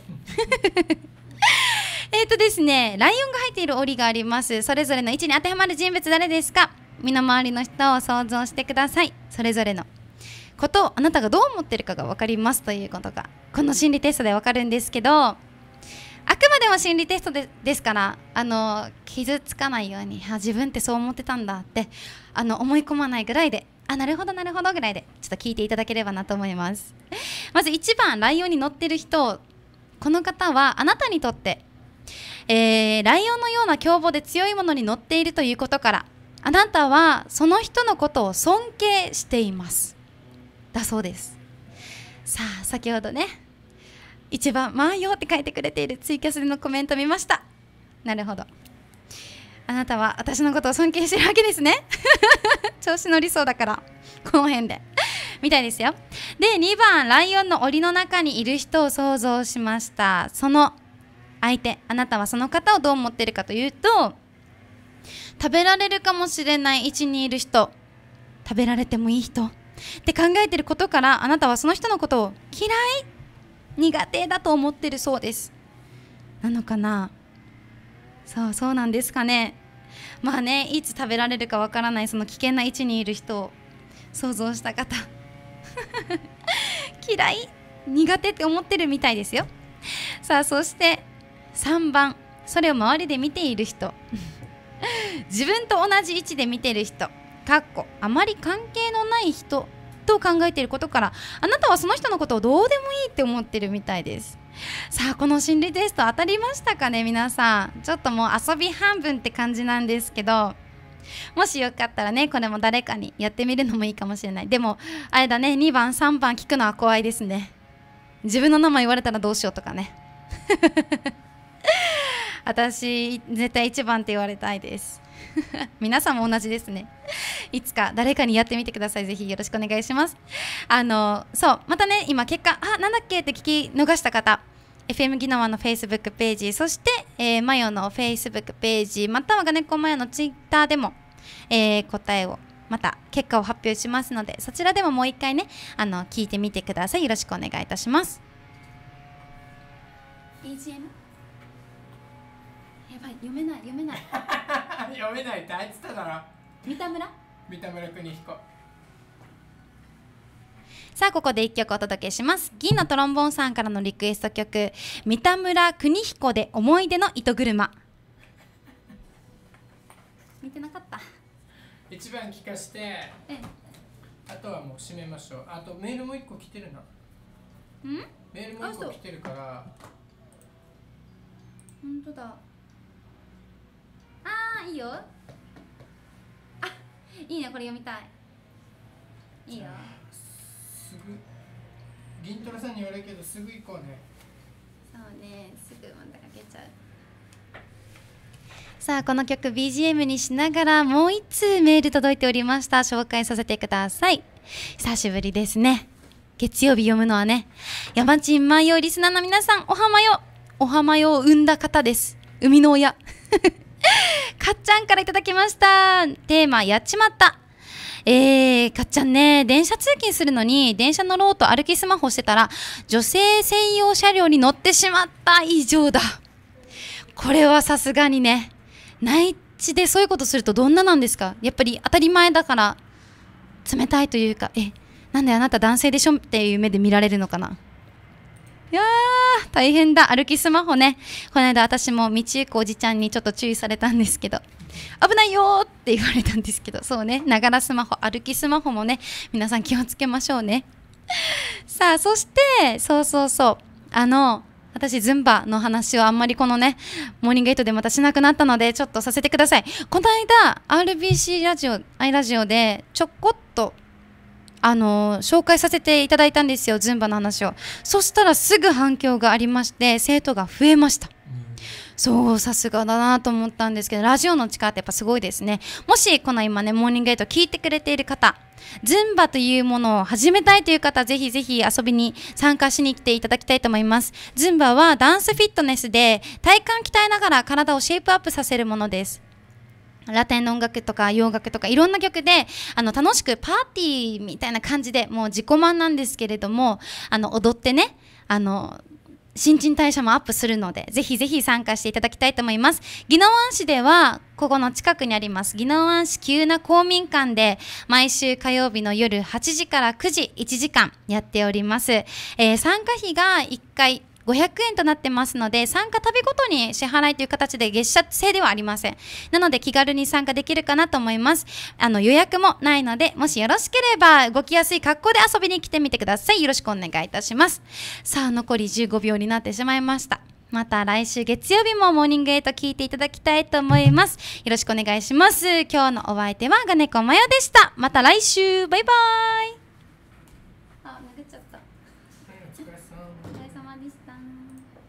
S1: ですね、ライオンが入っている檻があります。それぞれの位置に当てはまる人物誰ですか？身の回りの人を想像してください。それぞれのことをあなたがどう思ってるかが分かりますということがこの心理テストで分かるんですけど、あくまでも心理テストですから、傷つかないように、自分ってそう思ってたんだって思い込まないぐらいで、なるほどなるほどぐらいでちょっと聞いていただければなと思います。まず1番、ライオンに乗ってる人。この方はあなたにとって、ライオンのような凶暴で強いものに乗っているということから、あなたはその人のことを尊敬していますだそうです。さあ、先ほどね、1番マーヨーって書いてくれているツイキャスでのコメント見ました。なるほど、あなたは私のことを尊敬してるわけですね調子乗りそうだからこの辺でみたいですよ。で、2番、ライオンの檻の中にいる人を想像しました。その相手、あなたはその方をどう思っているかというと、食べられるかもしれない位置にいる人、食べられてもいい人って考えていることから、あなたはその人のことを嫌い、苦手だと思っているそうです。なのかな。そうなんですかね。まあね、いつ食べられるかわからないその危険な位置にいる人を想像した方嫌い、苦手って思ってるみたいですよ。さあ、そして3番、それを周りで見ている人自分と同じ位置で見ている人、あまり関係のない人と考えていることから、あなたはその人のことをどうでもいいって思ってるみたいです。さあ、この心理テスト当たりましたかね、皆さん。ちょっともう遊び半分って感じなんですけど、もしよかったらね、これも誰かにやってみるのもいいかもしれない。でもあれだね、2番3番聞くのは怖いですね。自分の名前言われたらどうしようとかね私絶対1番って言われたいです皆さんも同じですね。いつか誰かにやってみてください。ぜひよろしくお願いします。そう、またね、今結果なんだっけって聞き逃した方、 FM ギノワの Facebook ページ、そして、マヨの Facebook ページ、またはガネコマヨの Twitter でも、答えをまた結果を発表しますので、そちらでももう一回ね、聞いてみてください。よろしくお願いいたします。 BGM やばい、読めない
S2: 読めないってあいつただろ。三田村邦彦。
S1: さあ、ここで1曲お届けします。銀のトロンボーンさんからのリクエスト曲、三田村邦彦で思い出の糸車。見てなかった。
S2: 1番聞かして、あとはもう締めましょう。あとメールも1個来てるな。メールも1個来てるから。
S1: 本当だ。いいよ。いいね、これ読みたい。いいよ。
S2: すぐ銀トラさんに言われるけど、すぐ行こうね。
S1: そうね、すぐまたかけちゃう。さあ、この曲 BGM にしながらもう1通メール届いておりました。紹介させてください。久しぶりですね。月曜日読むのはね、山ちんマヨリスナーの皆さん、おはまよを産んだ方です。生みの親かっちゃんからいただきました。テーマ、やっちまった。かっちゃんね、電車通勤するのに電車乗ろうと歩きスマホしてたら、女性専用車両に乗ってしまった。以上だ。これはさすがにね、内地でそういうことするとどんななんですか？やっぱり当たり前だから冷たいというか、なんであなた男性でしょっていう目で見られるのかな。いやー、大変だ。歩きスマホね、この間私も道行くおじちゃんにちょっと注意されたんですけど、危ないよーって言われたんですけど、そうね、ながらスマホ、歩きスマホもね、皆さん気をつけましょうね。さあ、そして私ズンバの話をあんまりこのねモーニングエイトでまたしなくなったので、ちょっとさせてください。この間 RBC ラジオ iRadio でちょこっと紹介させていただいたんですよ、ズンバの話を。そしたらすぐ反響がありまして、生徒が増えました。そう、さすがだなと思ったんですけど、ラジオの力ってやっぱすごいですね。もしこの今ね、モーニングエイト聞いてくれている方、ズンバというものを始めたいという方、ぜひぜひ遊びに参加しに来ていただきたいと思います。ズンバはダンスフィットネスで体幹鍛えながら体をシェイプアップさせるものです。ラテンの音楽とか洋楽とかいろんな曲で楽しくパーティーみたいな感じで、もう自己満なんですけれども、踊ってね、新陳代謝もアップするので、ぜひぜひ参加していただきたいと思います。宜野湾市ではここの近くにあります宜野湾市急な公民館で毎週火曜日の夜8時から9時1時間やっております。参加費が1回500円となってますので、参加旅ごとに支払いという形で月謝制ではありません。なので気軽に参加できるかなと思います。予約もないので、もしよろしければ動きやすい格好で遊びに来てみてください。よろしくお願いいたします。さあ、残り15秒になってしまいました。また来週月曜日もモーニングエイト聞いていただきたいと思います。よろしくお願いします。今日のお相手はがねこまよでした。また来週、バイバーイ。あ、投げちゃった。お疲れ様でした。